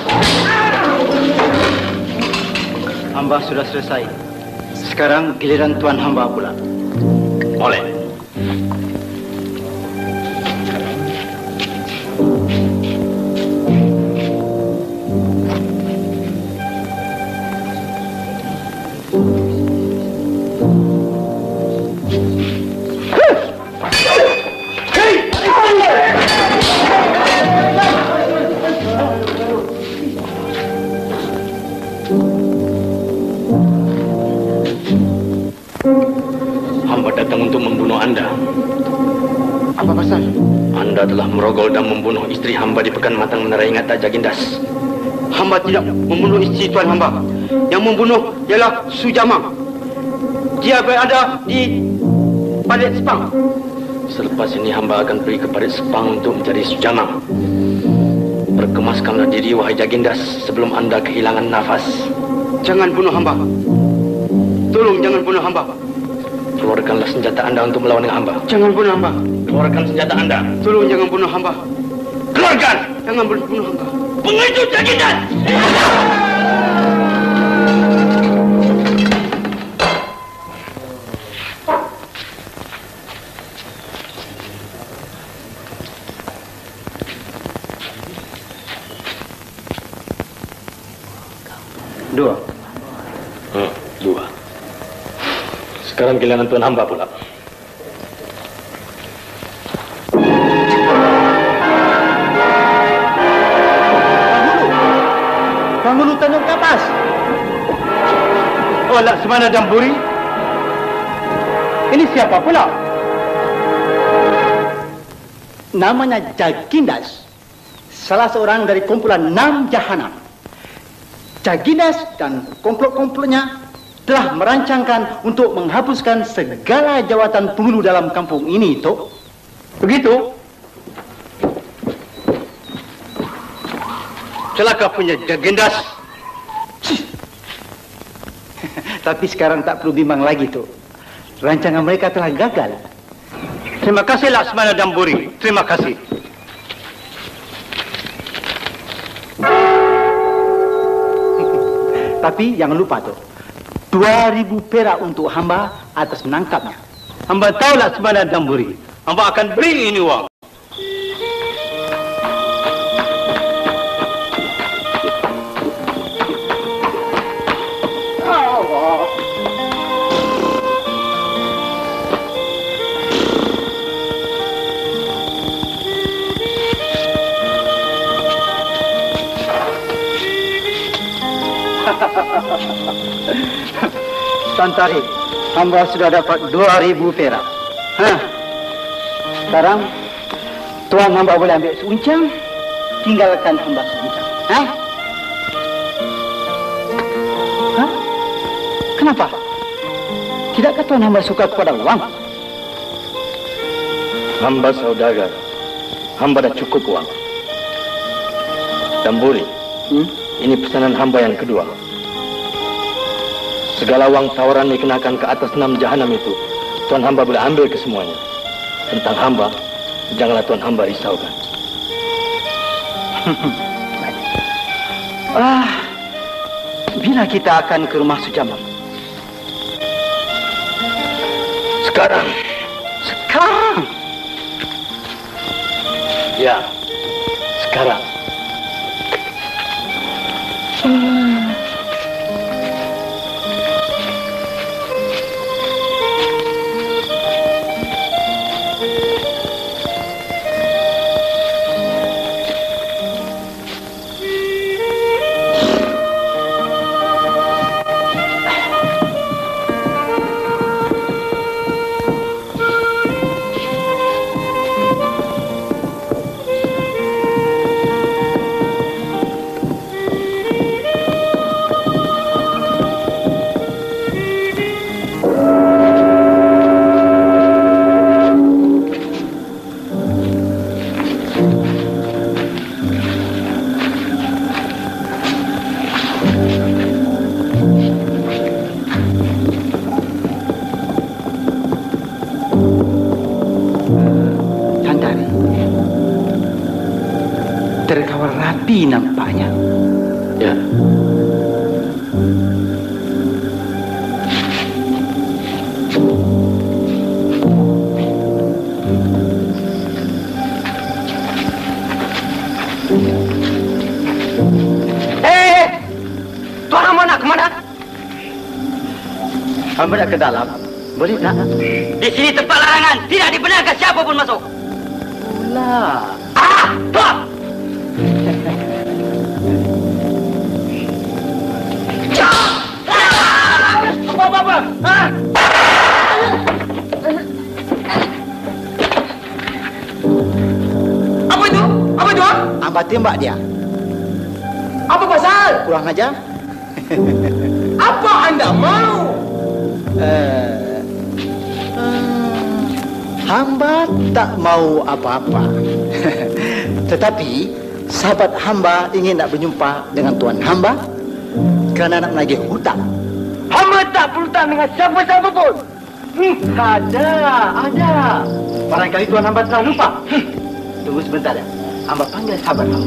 Hamba sudah selesai. Sekarang giliran tuan hamba pula.
Boleh. Telah merogol dan membunuh istri hamba di Pekan Matang Menara Ingat tak Jagindas.
Hamba tidak membunuh istri tuan hamba. Yang membunuh ialah Sujamang. Dia berada di Padet Sepang.
Selepas ini hamba akan pergi ke Padet Sepang untuk mencari Sujamang. Kemaskanlah diri, wahai Jagindas, sebelum anda kehilangan nafas.
Jangan bunuh hamba. Tolong jangan bunuh hamba.
Keluarkanlah senjata anda untuk melawan dengan hamba.
Jangan bunuh hamba.
Keluarkan senjata anda.
Tolong jangan bunuh hamba.
Keluarkan!
Jangan bunuh, bunuh hamba.
Pengecut Jagindas! Dua. Hmm, dua. Sekarang giliran tuan hamba pula.
Penghulu Tanjung Kapas. Oh, Laksmana Damburi. Ini siapa pula? Namanya Jagindas. Salah seorang dari kumpulan Nam Jahanam. Jagindas dan komplot-komplotnya telah merancangkan untuk menghapuskan segala jawatan penghulu dalam kampung ini, Tok. Begitu?
Celaka punya Jagindas.
Tapi sekarang tak perlu bimbang lagi, Tok. Rancangan mereka telah gagal.
Terima kasih Laksmana Damburi. Terima kasih.
Tapi jangan lupa, Tok. Dua ribu perak untuk hamba atas menangkapnya.
Hamba tahu Laksmana Damburi. Hamba akan beri ini uang.
Tantari, hamba sudah dapat dua ribu perak. Hah. Sekarang, tuan hamba boleh ambil seuncang, tinggalkan hamba seuncang. Hah? Hah? Kenapa? Tidakkah tuan hamba suka kepada uang?
Hamba saudagar. Hamba dah cukup uang. Damburi, hmm? Ini pesanan hamba yang kedua. Segala uang tawaran dikenakan ke atas Nam Jahanam itu, tuan hamba boleh ambil kesemuanya. Tentang hamba, janganlah tuan hamba risaukan.
Ah, bila kita akan ke rumah Sujamam?
Sekarang.
Sekarang?
Ya, sekarang.
Hmm. Terkawal rapi nampaknya.
Ya.
Eh, tuan hamba nak kemana?
Hamba nak ke dalam. Boleh nak?
Di sini tempat larangan. Tidak dibenarkan siapa pun masuk.
Lah.
Ah, tuan! Apa-apa? Hah? Apa itu? Apa itu?
Hamba tembak dia.
Apa pasal?
Kurang ajar.
Apa anda mau?
Uh, uh, hamba tak mau apa-apa. Tetapi sahabat hamba ingin nak berjumpa dengan tuan hamba kerana nak menagih hutang.
Hamba tak berhutang dengan siapa-siapa pun. Hmm,
ada, ada. Barangkali tuan hamba telah lupa. Hmm. Tunggu sebentar ya. Hamba panggil sahabat hamba.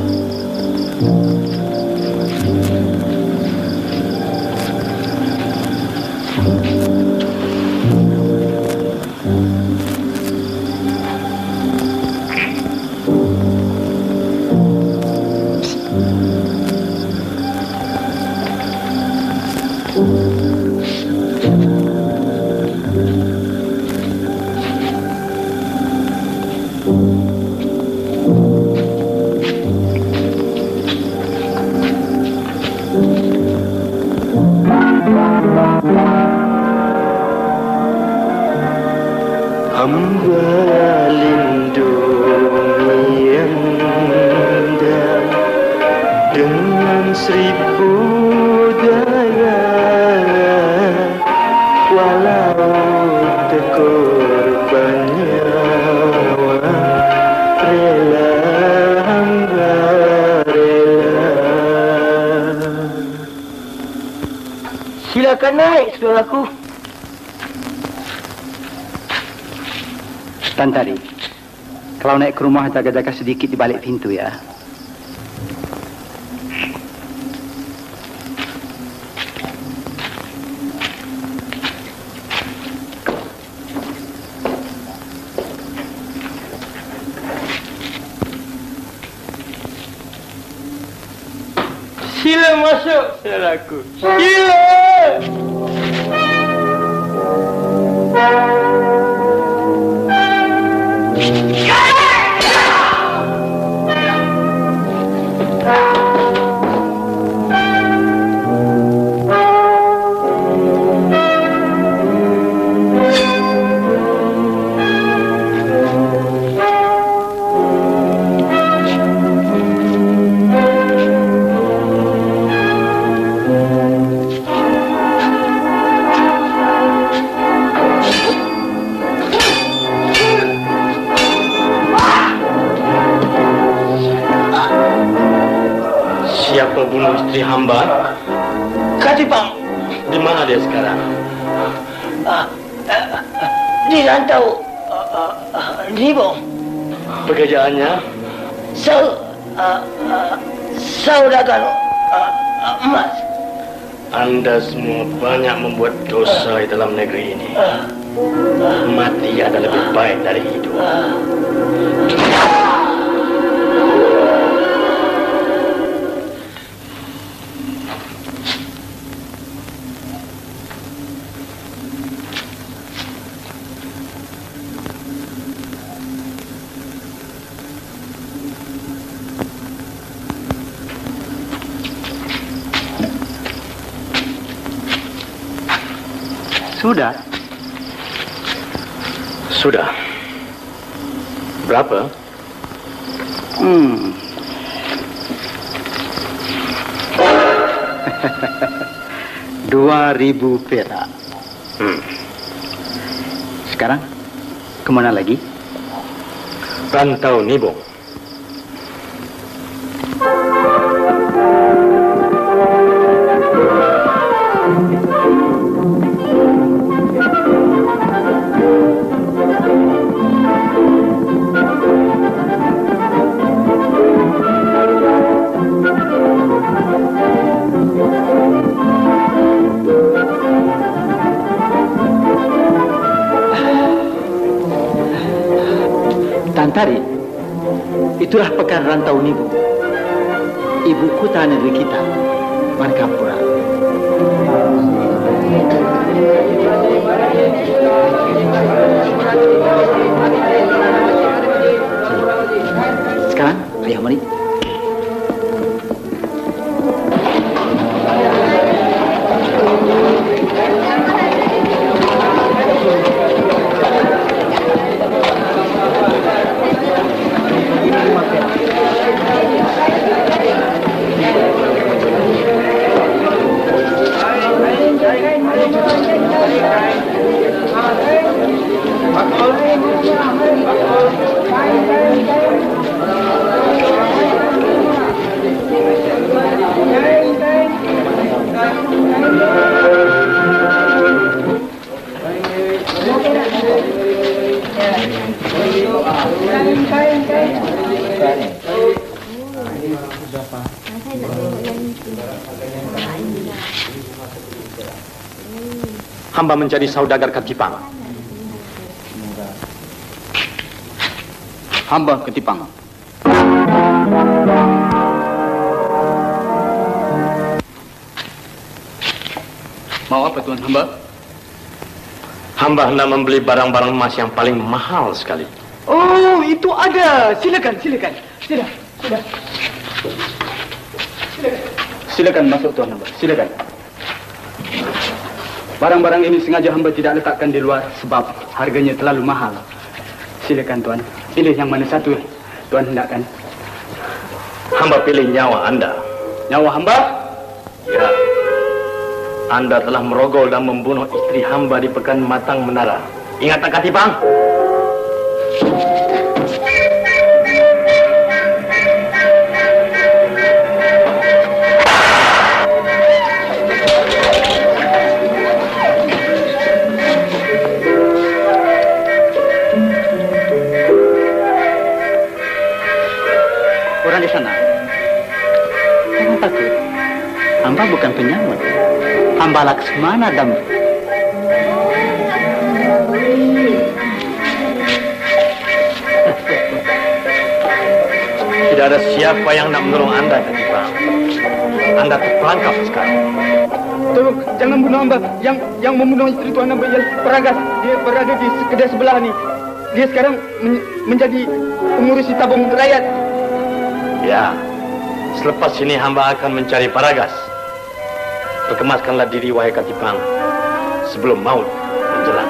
Hamba lindungi Anda dengan seribu daya, walau terkorban nyawa, rela hamba rela.
Silakan naik, saudaraku.
Tan Tari, kalau naik ke rumah jaga-jaga sedikit di balik pintu ya.
Sila masuk, saudaraku. Sila!
Siapa bunuh istri hamba?
Katipang.
Di mana dia sekarang?
Uh, uh, uh, di rantau uh, uh, Nibong.
Pekerjaannya?
Sau, uh, uh, saudagar uh, uh, emas.
Anda semua banyak membuat dosa di dalam negeri ini.
Uh, uh,
Mati adalah lebih baik dari hidup.
Uh,
Sudah.
Sudah. Berapa?
Hmm. Dua ribu perak.
Hmm.
Sekarang kemana lagi?
Rantau Nibong.
Tari, itulah pekan rantau Nibong, ibu kota negeri kita, Margapura. Sekarang, ayah mari.
Hamba menjadi saudagar Ketipang.
Hamba Ketipang. Mau apa tuan hamba?
Hamba hendak membeli barang-barang emas yang paling mahal sekali.
Oh, itu ada. Silakan, silakan. Silakan, silakan. Silakan masuk tuan hamba. Silakan. Barang-barang ini sengaja hamba tidak letakkan di luar sebab harganya terlalu mahal. Silakan tuan. Pilih yang mana satu tuan hendakkan.
Hamba pilih nyawa Anda.
Nyawa hamba?
Ya. Anda telah merogol dan membunuh istri hamba di Pekan Matang Menara. Ingat tak Ketipang?
Orang di sana. Jangan takut. Hamba bukan penyamun. Hamba Laksmana Dambu.
Tidak ada siapa yang nak menolong Anda, Ketipang. Anda terperangkap sekarang.
Tolong, jangan bunuh hamba. Yang yang membunuh istri tuan hamba ialah Paragas. Dia berada di kedai sebelah ni. Dia sekarang men menjadi pengurusi tabung rakyat.
Ya. Selepas ini hamba akan mencari Paragas. Perkemaskanlah diri, wahai Ketipang, sebelum maut menjelang.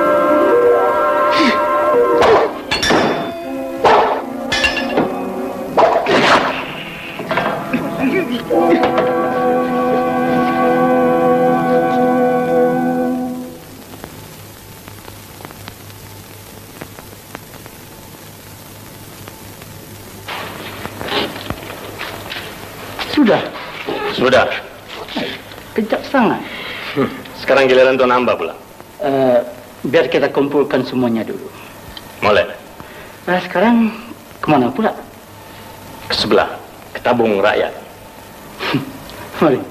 Sudah.
Sudah.
Kejap sangat.
Hmm. Sekarang giliran tuan hamba pula.
Uh, biar kita kumpulkan semuanya dulu.
Boleh.
Nah, sekarang kemana pula?
Ke sebelah, ke tabung rakyat.
Mari.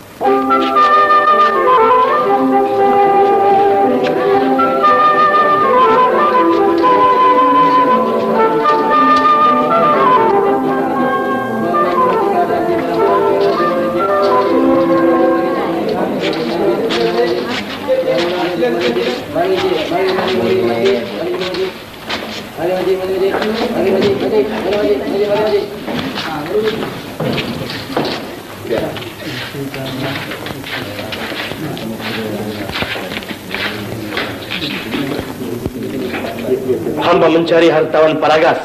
Hamba mencari hartawan Paragas.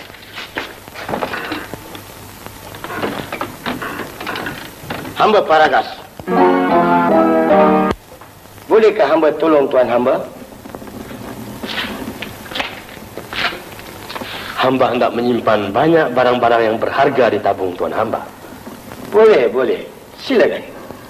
Hamba Paragas. Bolehkah hamba tolong tuan hamba?
Hamba hendak menyimpan banyak barang-barang yang berharga di tabung tuan hamba.
Boleh, boleh. Silakan.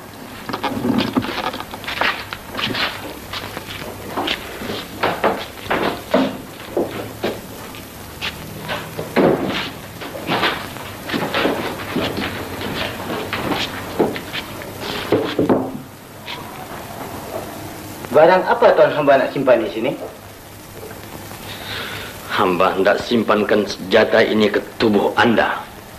Barang apa tuan hamba nak simpan di sini?
Hamba hendak simpankan senjata ini ke tubuh Anda.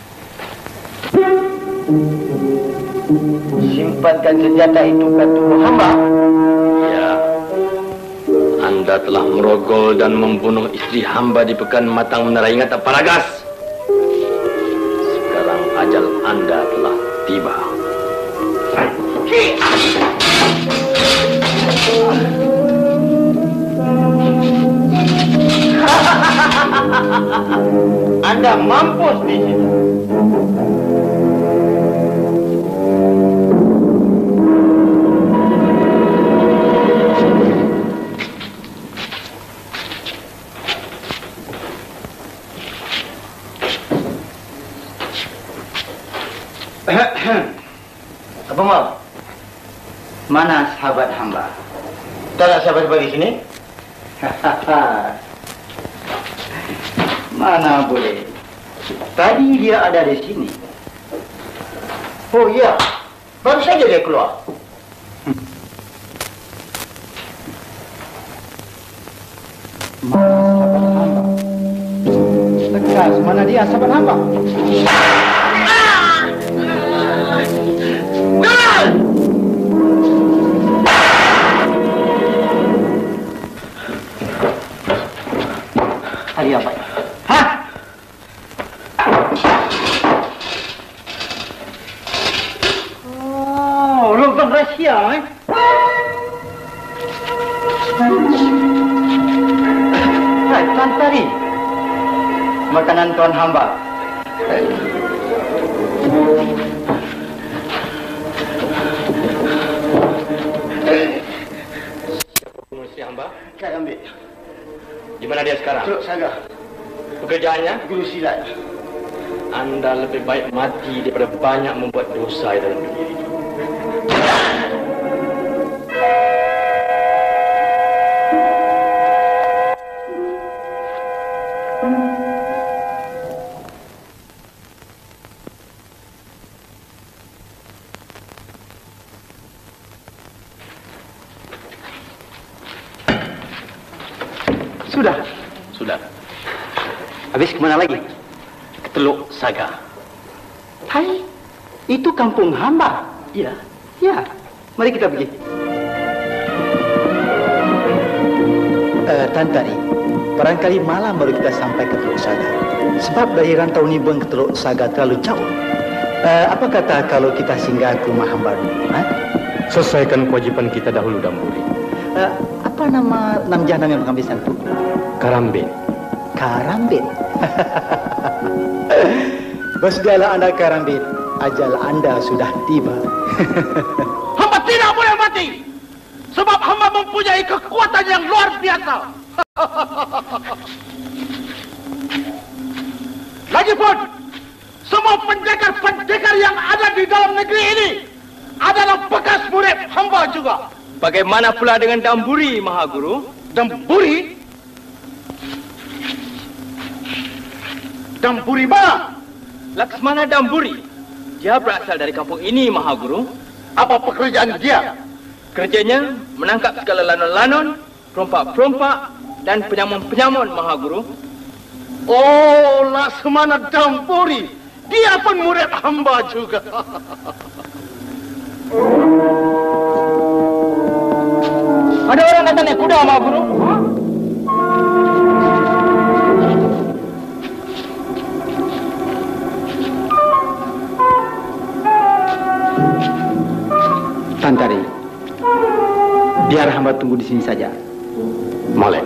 Simpankan senjata itu ke tubuh hamba?
Ya. Anda telah merogol dan membunuh istri hamba di Pekan Matang Menara. Ingat tak Paragas? Sekarang ajal Anda telah tiba.
Anda mampus di sini. Apa mau?
Mana sahabat hamba?
Tak ada sahabat-sahabat di sini?
Mana boleh. Tadi dia ada di sini.
Oh iya, baru saja dia keluar.
Tegas, mana dia sahabat hamba?
Hari apa? Hah? Oh, lubang rahsia, eh? Hai, Tuan Tari. Makanan Tuan hamba.
Mesti hamba?
Saya ambil.
Di mana dia sekarang?
Teluk Saga.
Pekerjaannya?
Guru silat.
Anda lebih baik mati daripada banyak membuat dosa dalam dunia ini.
Sudah.
Sudah.
Habis kemana lagi?
Ke Teluk Saga.
Hai, itu kampung hamba. Ya. Ya. Mari kita pergi.
Uh, Tan Tari, barangkali malam baru kita sampai ke Teluk Saga. Sebab dari Rantau Nibeng ke Teluk Saga terlalu jauh. Uh, apa kata kalau kita singgah ke rumah hamba dulu? Ha?
Selesaikan kewajipan kita dahulu, Damburi.
Uh, apa nama nam jahanam yang penghabisan itu?
Karambit.
Karambit. Bersedialah anda Karambit. Ajal anda sudah tiba.
Hamba tidak boleh mati. Sebab hamba mempunyai kekuatan yang luar biasa. Lagipun, semua pendekar-pendekar yang ada di dalam negeri ini adalah bekas murid hamba juga.
Bagaimana pula dengan Damburi, Mahaguru?
Damburi? Damburi mana?
Laksmana Damburi. Dia berasal dari kampung ini, Mahaguru.
Apa pekerjaan dia?
Kerjanya menangkap segala lanon-lanon, perompak-perompak dan penyamun-penyamun, Mahaguru.
Oh, Laksmana Damburi. Dia pun murid hamba juga.
Ada orang datang naik kuda, Mahaguru. Tan Tari, biar hamba tunggu di sini saja.
Molek.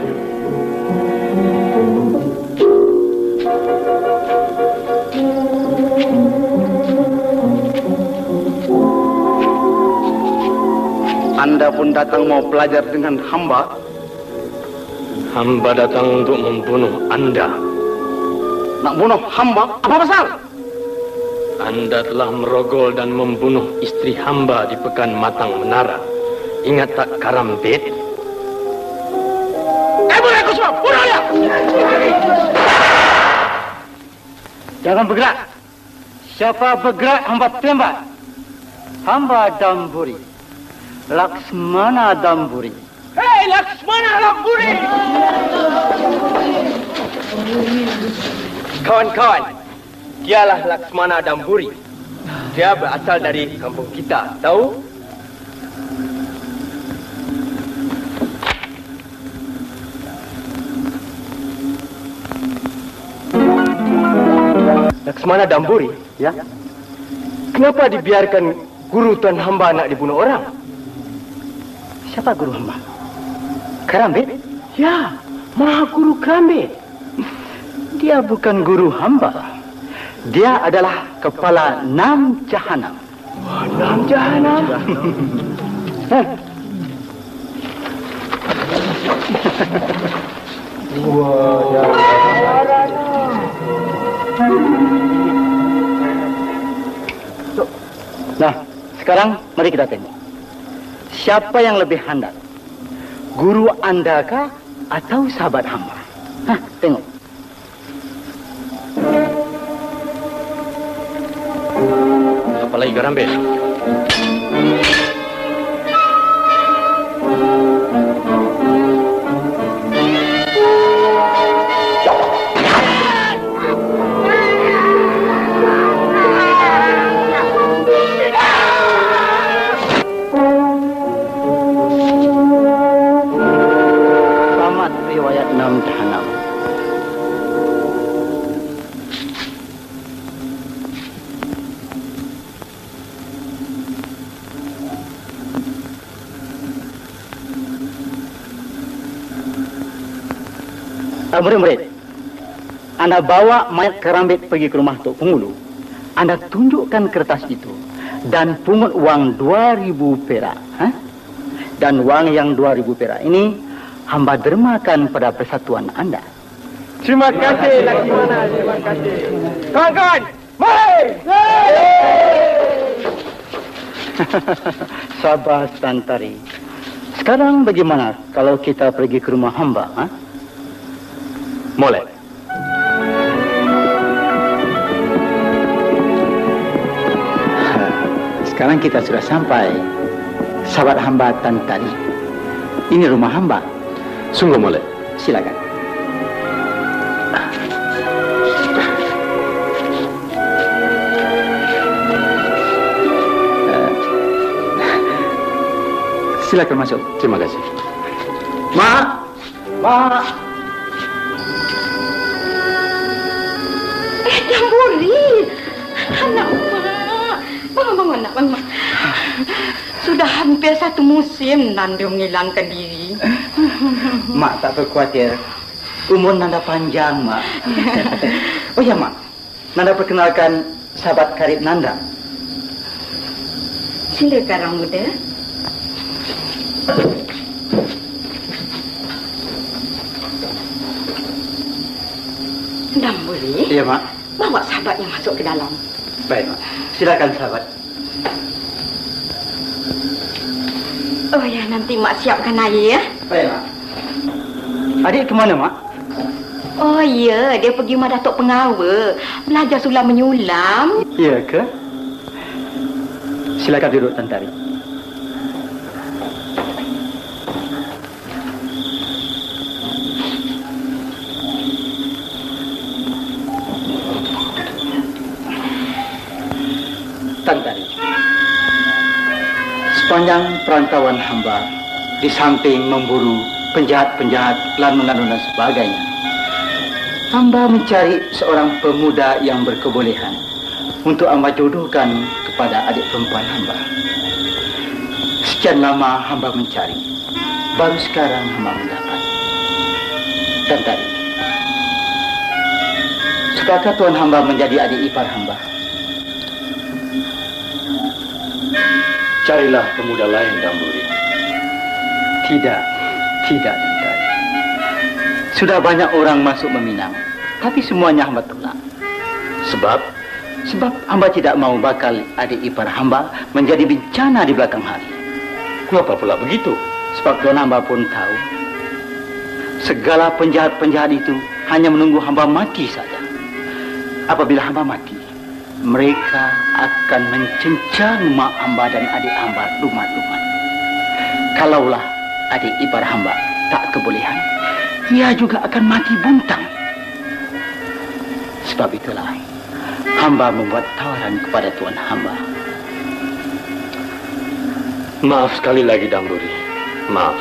Anda pun datang mau belajar dengan hamba?
Hamba datang untuk membunuh Anda.
Nak bunuh hamba? Apa pasal?
Anda telah merogol dan membunuh istri hamba di Pekan Matang Menara. Ingat tak, Karambit?
Eh, boleh aku semua, bunuh dia!
Jangan bergerak. Siapa bergerak, hamba tembak. Hamba Damburi. Laksmana Damburi.
Hei, Laksmana Damburi!
Kawan-kawan, dialah Laksmana Damburi. Dia berasal dari kampung kita, tahu? Laksmana Damburi, ya? Kenapa dibiarkan guru tuan hamba nak dibunuh orang?
Siapa guru hamba? Karambit?
Ya, Mahaguru Karambit.
Dia bukan guru hamba. Dia adalah kepala enam jahanam.
Wah, enam jahanam? Wah, ya.
Nah, sekarang mari kita tengok. Siapa yang lebih handal? Guru anda kah atau sahabat hamba? Hah, tengok.
Apa lagi, Karambit?
enam jahanam. Murid-murid, Anda bawa mayat kerambit pergi ke rumah Tok Pengulu. Anda tunjukkan kertas itu dan pungut uang dua ribu perak. Ha? Dan uang yang dua ribu perak ini hamba dermakan pada persatuan Anda.
Terima kasih, Laksamana. Terima kasih. Kawan-kawan, mari!
Sabar, Tantari. Sekarang bagaimana kalau kita pergi ke rumah hamba? Ha?
Boleh.
Sekarang kita sudah sampai. Sahabat hamba Tantari. Ini rumah hamba.
Sungguh boleh.
Silakan. Uh, silakan masuk.
Terima kasih.
Mak, Mak.
Eh, Damburi. Anak mak. Bangun-bangun nak, bangun. Sudah hampir satu musim Nanda menghilangkan diri.
Mak tak berkhawatir. Umur Nanda panjang, Mak. Oh ya, Mak. Nanda perkenalkan sahabat karib Nanda.
Silakan orang muda. Damburi.
Iya, Mak.
Bawa sahabatnya masuk ke dalam.
Baik, Mak. Silakan, sahabat.
Oh ya, nanti Mak siapkan air ya.
Baik, Mak. Adik ke mana, Mak?
Oh ya, dia pergi rumah Datuk Pengawa. Belajar sulam menyulam.
Iya ke? Silakan duduk, Tantari. Tantari. Sepanjang perantauan hamba, di samping memburu penjahat-penjahat, lanun-lanun dan sebagainya, hamba mencari seorang pemuda yang berkebolehan untuk hamba jodohkan kepada adik perempuan hamba. Sekian lama hamba mencari, baru sekarang hamba mendapat. Tantari, sudahkah tuan hamba menjadi adik ipar hamba?
Carilah pemuda lain, Damburi.
Tidak, tidak, Tantari. Sudah banyak orang masuk meminang, tapi semuanya hamba tolak.
Sebab?
Sebab hamba tidak mau bakal adik ipar hamba menjadi bencana di belakang hari.
Kenapa pula begitu?
Sebab tuan hamba pun tahu, segala penjahat-penjahat itu hanya menunggu hamba mati saja. Apabila hamba mati, mereka akan mencencang mak hamba dan adik hamba lumat-lumat. Kalaulah adik ipar hamba tak kebolehan, ia juga akan mati buntang. Sebab itulah hamba membuat tawaran kepada tuan hamba.
Maaf sekali lagi, Damburi. Maaf.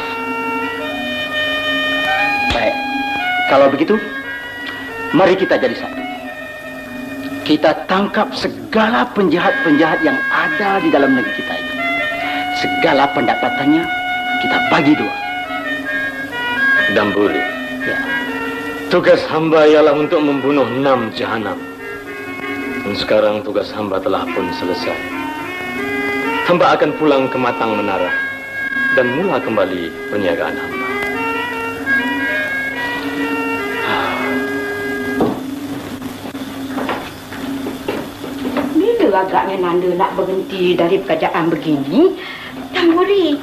Baik, kalau begitu, mari kita jadi satu. Kita tangkap segala penjahat-penjahat yang ada di dalam negeri kita ini. Segala pendapatannya kita bagi dua.
Damburi.
Ya.
Tugas hamba ialah untuk membunuh enam jahanam. Dan sekarang tugas hamba telah pun selesai. Hamba akan pulang ke Matang Menara dan mula kembali perniagaan hamba.
Agaknya Nanda nak berhenti dari pekerjaan begini. Damburi,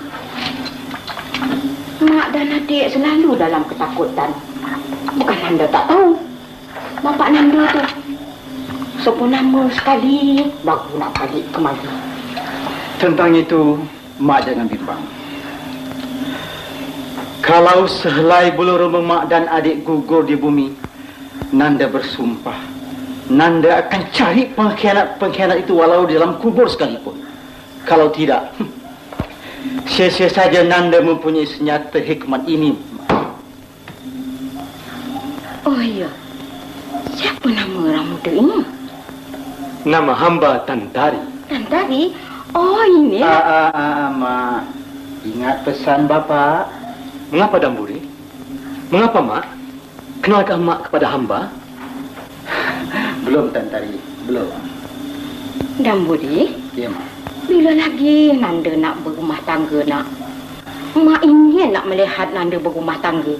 mak dan adik selalu dalam ketakutan. Bukan Nanda tak tahu. Bapak Nanda tu sempurna sekali baru nak balik kemari.
Tentang itu, mak jangan bimbang. Kalau sehelai bulu roma mak dan adik gugur di bumi, Nanda bersumpah Nanda akan cari pengkhianat-pengkhianat itu walau di dalam kubur sekalipun. Kalau tidak, sia-sia saja Nanda mempunyai senjata hikmat ini.
Oh iya. Siapa nama orang muda ini?
Nama hamba Tantari.
Tantari? Oh ini.
Ah, ah, ah, Mak. Ingat pesan Bapak.
Mengapa Damburi? Mengapa Mak? Kenalkah Mak kepada hamba?
Belum Tantari, belum.
Damburi?
Ya Mak.
Bila lagi Nanda nak berumah tangga nak? Mak ingin nak melihat Nanda berumah tangga.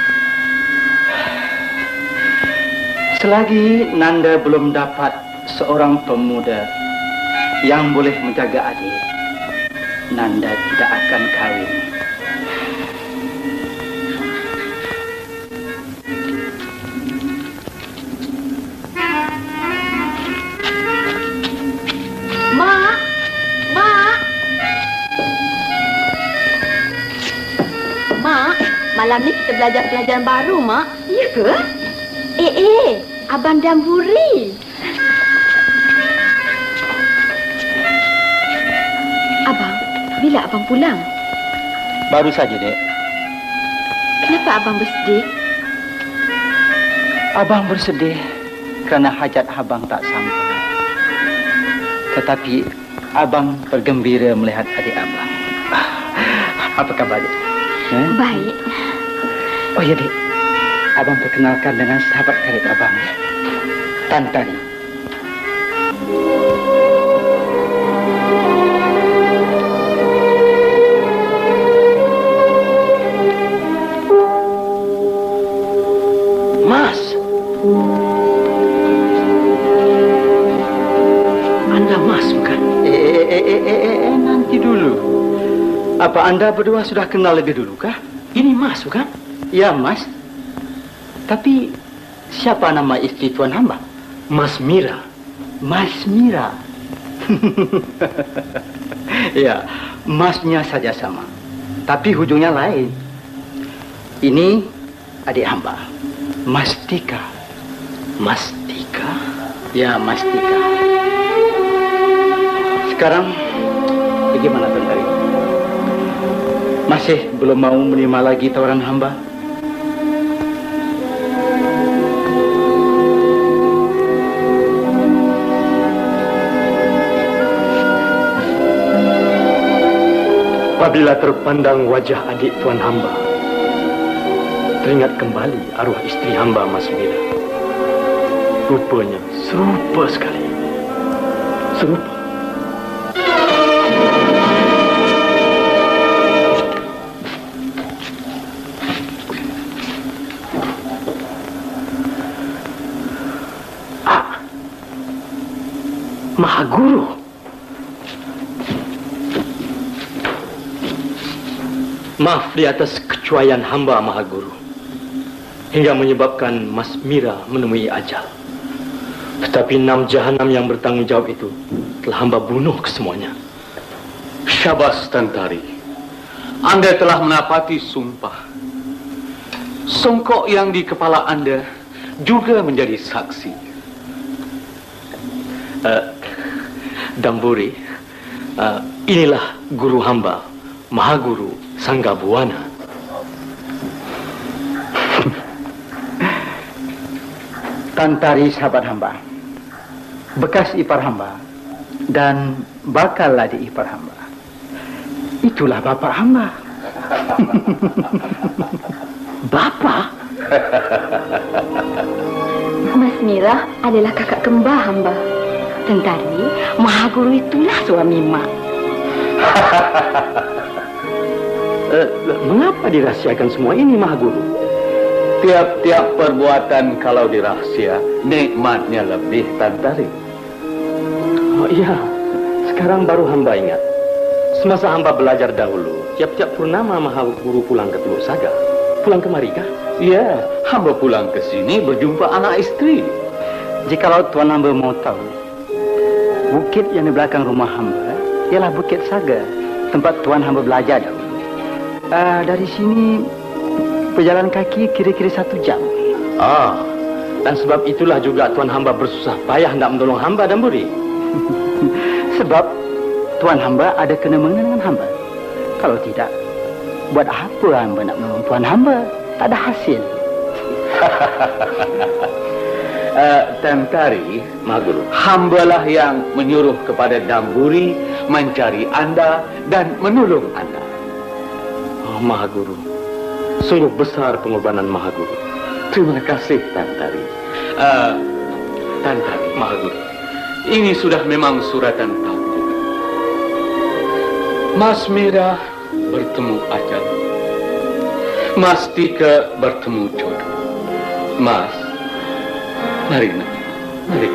Selagi Nanda belum dapat seorang pemuda yang boleh menjaga adik, Nanda tidak akan kahwin.
Mak, Mak, Mak, malam ni kita belajar pelajaran baru, Mak. Ya ke? Eh, eh, Abang Damburi. Abang, bila Abang pulang?
Baru saja, Dek.
Kenapa Abang bersedih?
Abang bersedih kerana hajat Abang tak sampai. Tetapi Abang bergembira melihat adik Abang. Apa kabar, Dek? Eh?
Baik.
Oh ya, Dek. Abang perkenalkan dengan sahabat karib Abang, ya. Tantari.
Mas. Anda Mas bukan?
Eh, eh, eh, eh, eh, eh, nanti dulu. Apa Anda berdua sudah kenal lebih dulu kah?
Ini Mas bukan?
Ya, Mas. Tapi siapa nama istri tuan hamba?
Mas Mira.
Mas Mira. Ya, masnya saja sama. Tapi hujungnya lain. Ini adik hamba, Mas Tika.
Mas Tika?
Ya, Mas Tika. Sekarang bagaimana Tantari? Masih belum mau menerima lagi tawaran hamba?
Apabila terpandang wajah adik tuan hamba, teringat kembali arwah istri hamba Mas Mira. Rupanya serupa sekali. Serupa. Ah, Mahaguru. Maaf di atas kecuaian hamba Mahaguru hingga menyebabkan Mas Mira menemui ajal. Tetapi enam jahanam yang bertanggung jawab itu telah hamba bunuh kesemuanya.
Syabas Tantari. Anda telah menapati sumpah. Songkok yang di kepala Anda juga menjadi saksi.
Uh, Damburi, uh, inilah guru hamba, Mahaguru Sanggabuana.
Tantari sahabat hamba, bekas ipar hamba, dan bakal adik ipar hamba. Itulah bapak hamba.
Bapak?
Mas Mira adalah kakak kembar hamba. Tentari, Mahaguru itulah suami mak.
uh, mengapa dirahsiakan semua ini, Mahaguru?
Tiap-tiap perbuatan kalau dirahsia, nikmatnya lebih Tantari.
Oh iya, sekarang baru hamba ingat. Semasa hamba belajar dahulu, tiap-tiap purnama Mahaguru pulang ke Teluk Saga. Pulang kemari kah?
Ya, hamba pulang ke sini berjumpa anak istri.
Jikalau tuan hamba mau tahu, bukit yang di belakang rumah hamba ialah Bukit Saga, tempat tuan hamba belajar dahulu. Uh, dari sini berjalan kaki kira-kira satu jam.
Ah, dan sebab itulah juga tuan hamba bersusah payah hendak menolong hamba, Damburi.
Sebab tuan hamba ada kena mengena dengan hamba. Kalau tidak, buat apa hamba nak menolong tuan hamba? Tak ada hasil.
uh, Tantari,
Mahaguru,
hambalah yang menyuruh kepada Damburi mencari anda dan menolong anda.
Oh, Mahaguru, sungguh besar pengorbanan Mahaguru.
Terima kasih, Tantari. Uh, Tantari,
Mahaguru,
ini sudah memang suratan takdir. Mas Mira bertemu ajal. Mas Tika bertemu jodoh. Mas, mari nak, mari.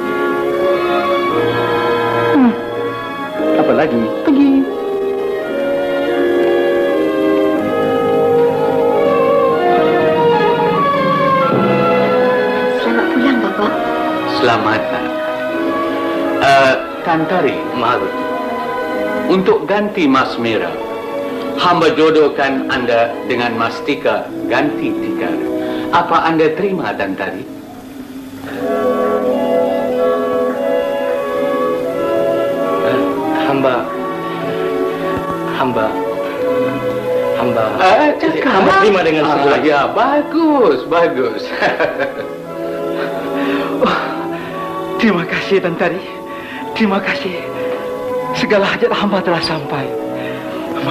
Hmm. Apa lagi? Pergi.
Selamat pulang, Bapak.
Selamat. Uh, Tantari,
Mahaguru,
untuk ganti Mas Mira, hamba jodohkan anda dengan Mas Tika ganti Tikar. Apa anda terima, Tantari?
uh, hamba, hamba, hamba,
Uh, cakap.
hamba terima dengan
Ah,
segala.
ya, bagus, bagus.
Terima kasih, Tantari. Terima kasih. Segala hajat hamba telah sampai. Hamba.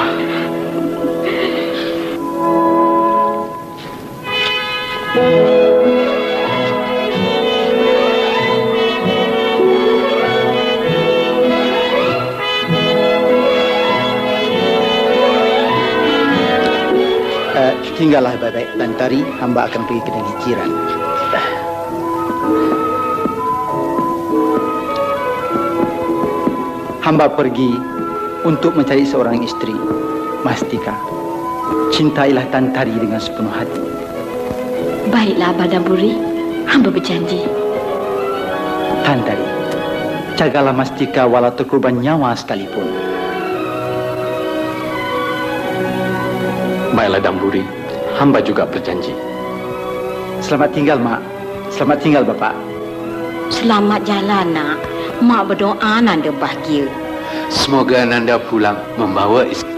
Uh, tinggallah baik-baik, Tantari. Hamba akan pergi ke negeri jiran. Hamba pergi untuk mencari seorang istri, Mas Tika. Cintailah Tantari dengan sepenuh hati.
Baiklah, Abah Damburi. Hamba berjanji.
Tantari, jagalah Mas Tika walau terkorban nyawa sekalipun.
Baiklah Damburi, hamba juga berjanji.
Selamat tinggal, Mak. Selamat tinggal, Bapak.
Selamat jalan, nak. Mak berdoa Nanda bahagia.
Semoga Nanda pulang membawa istri.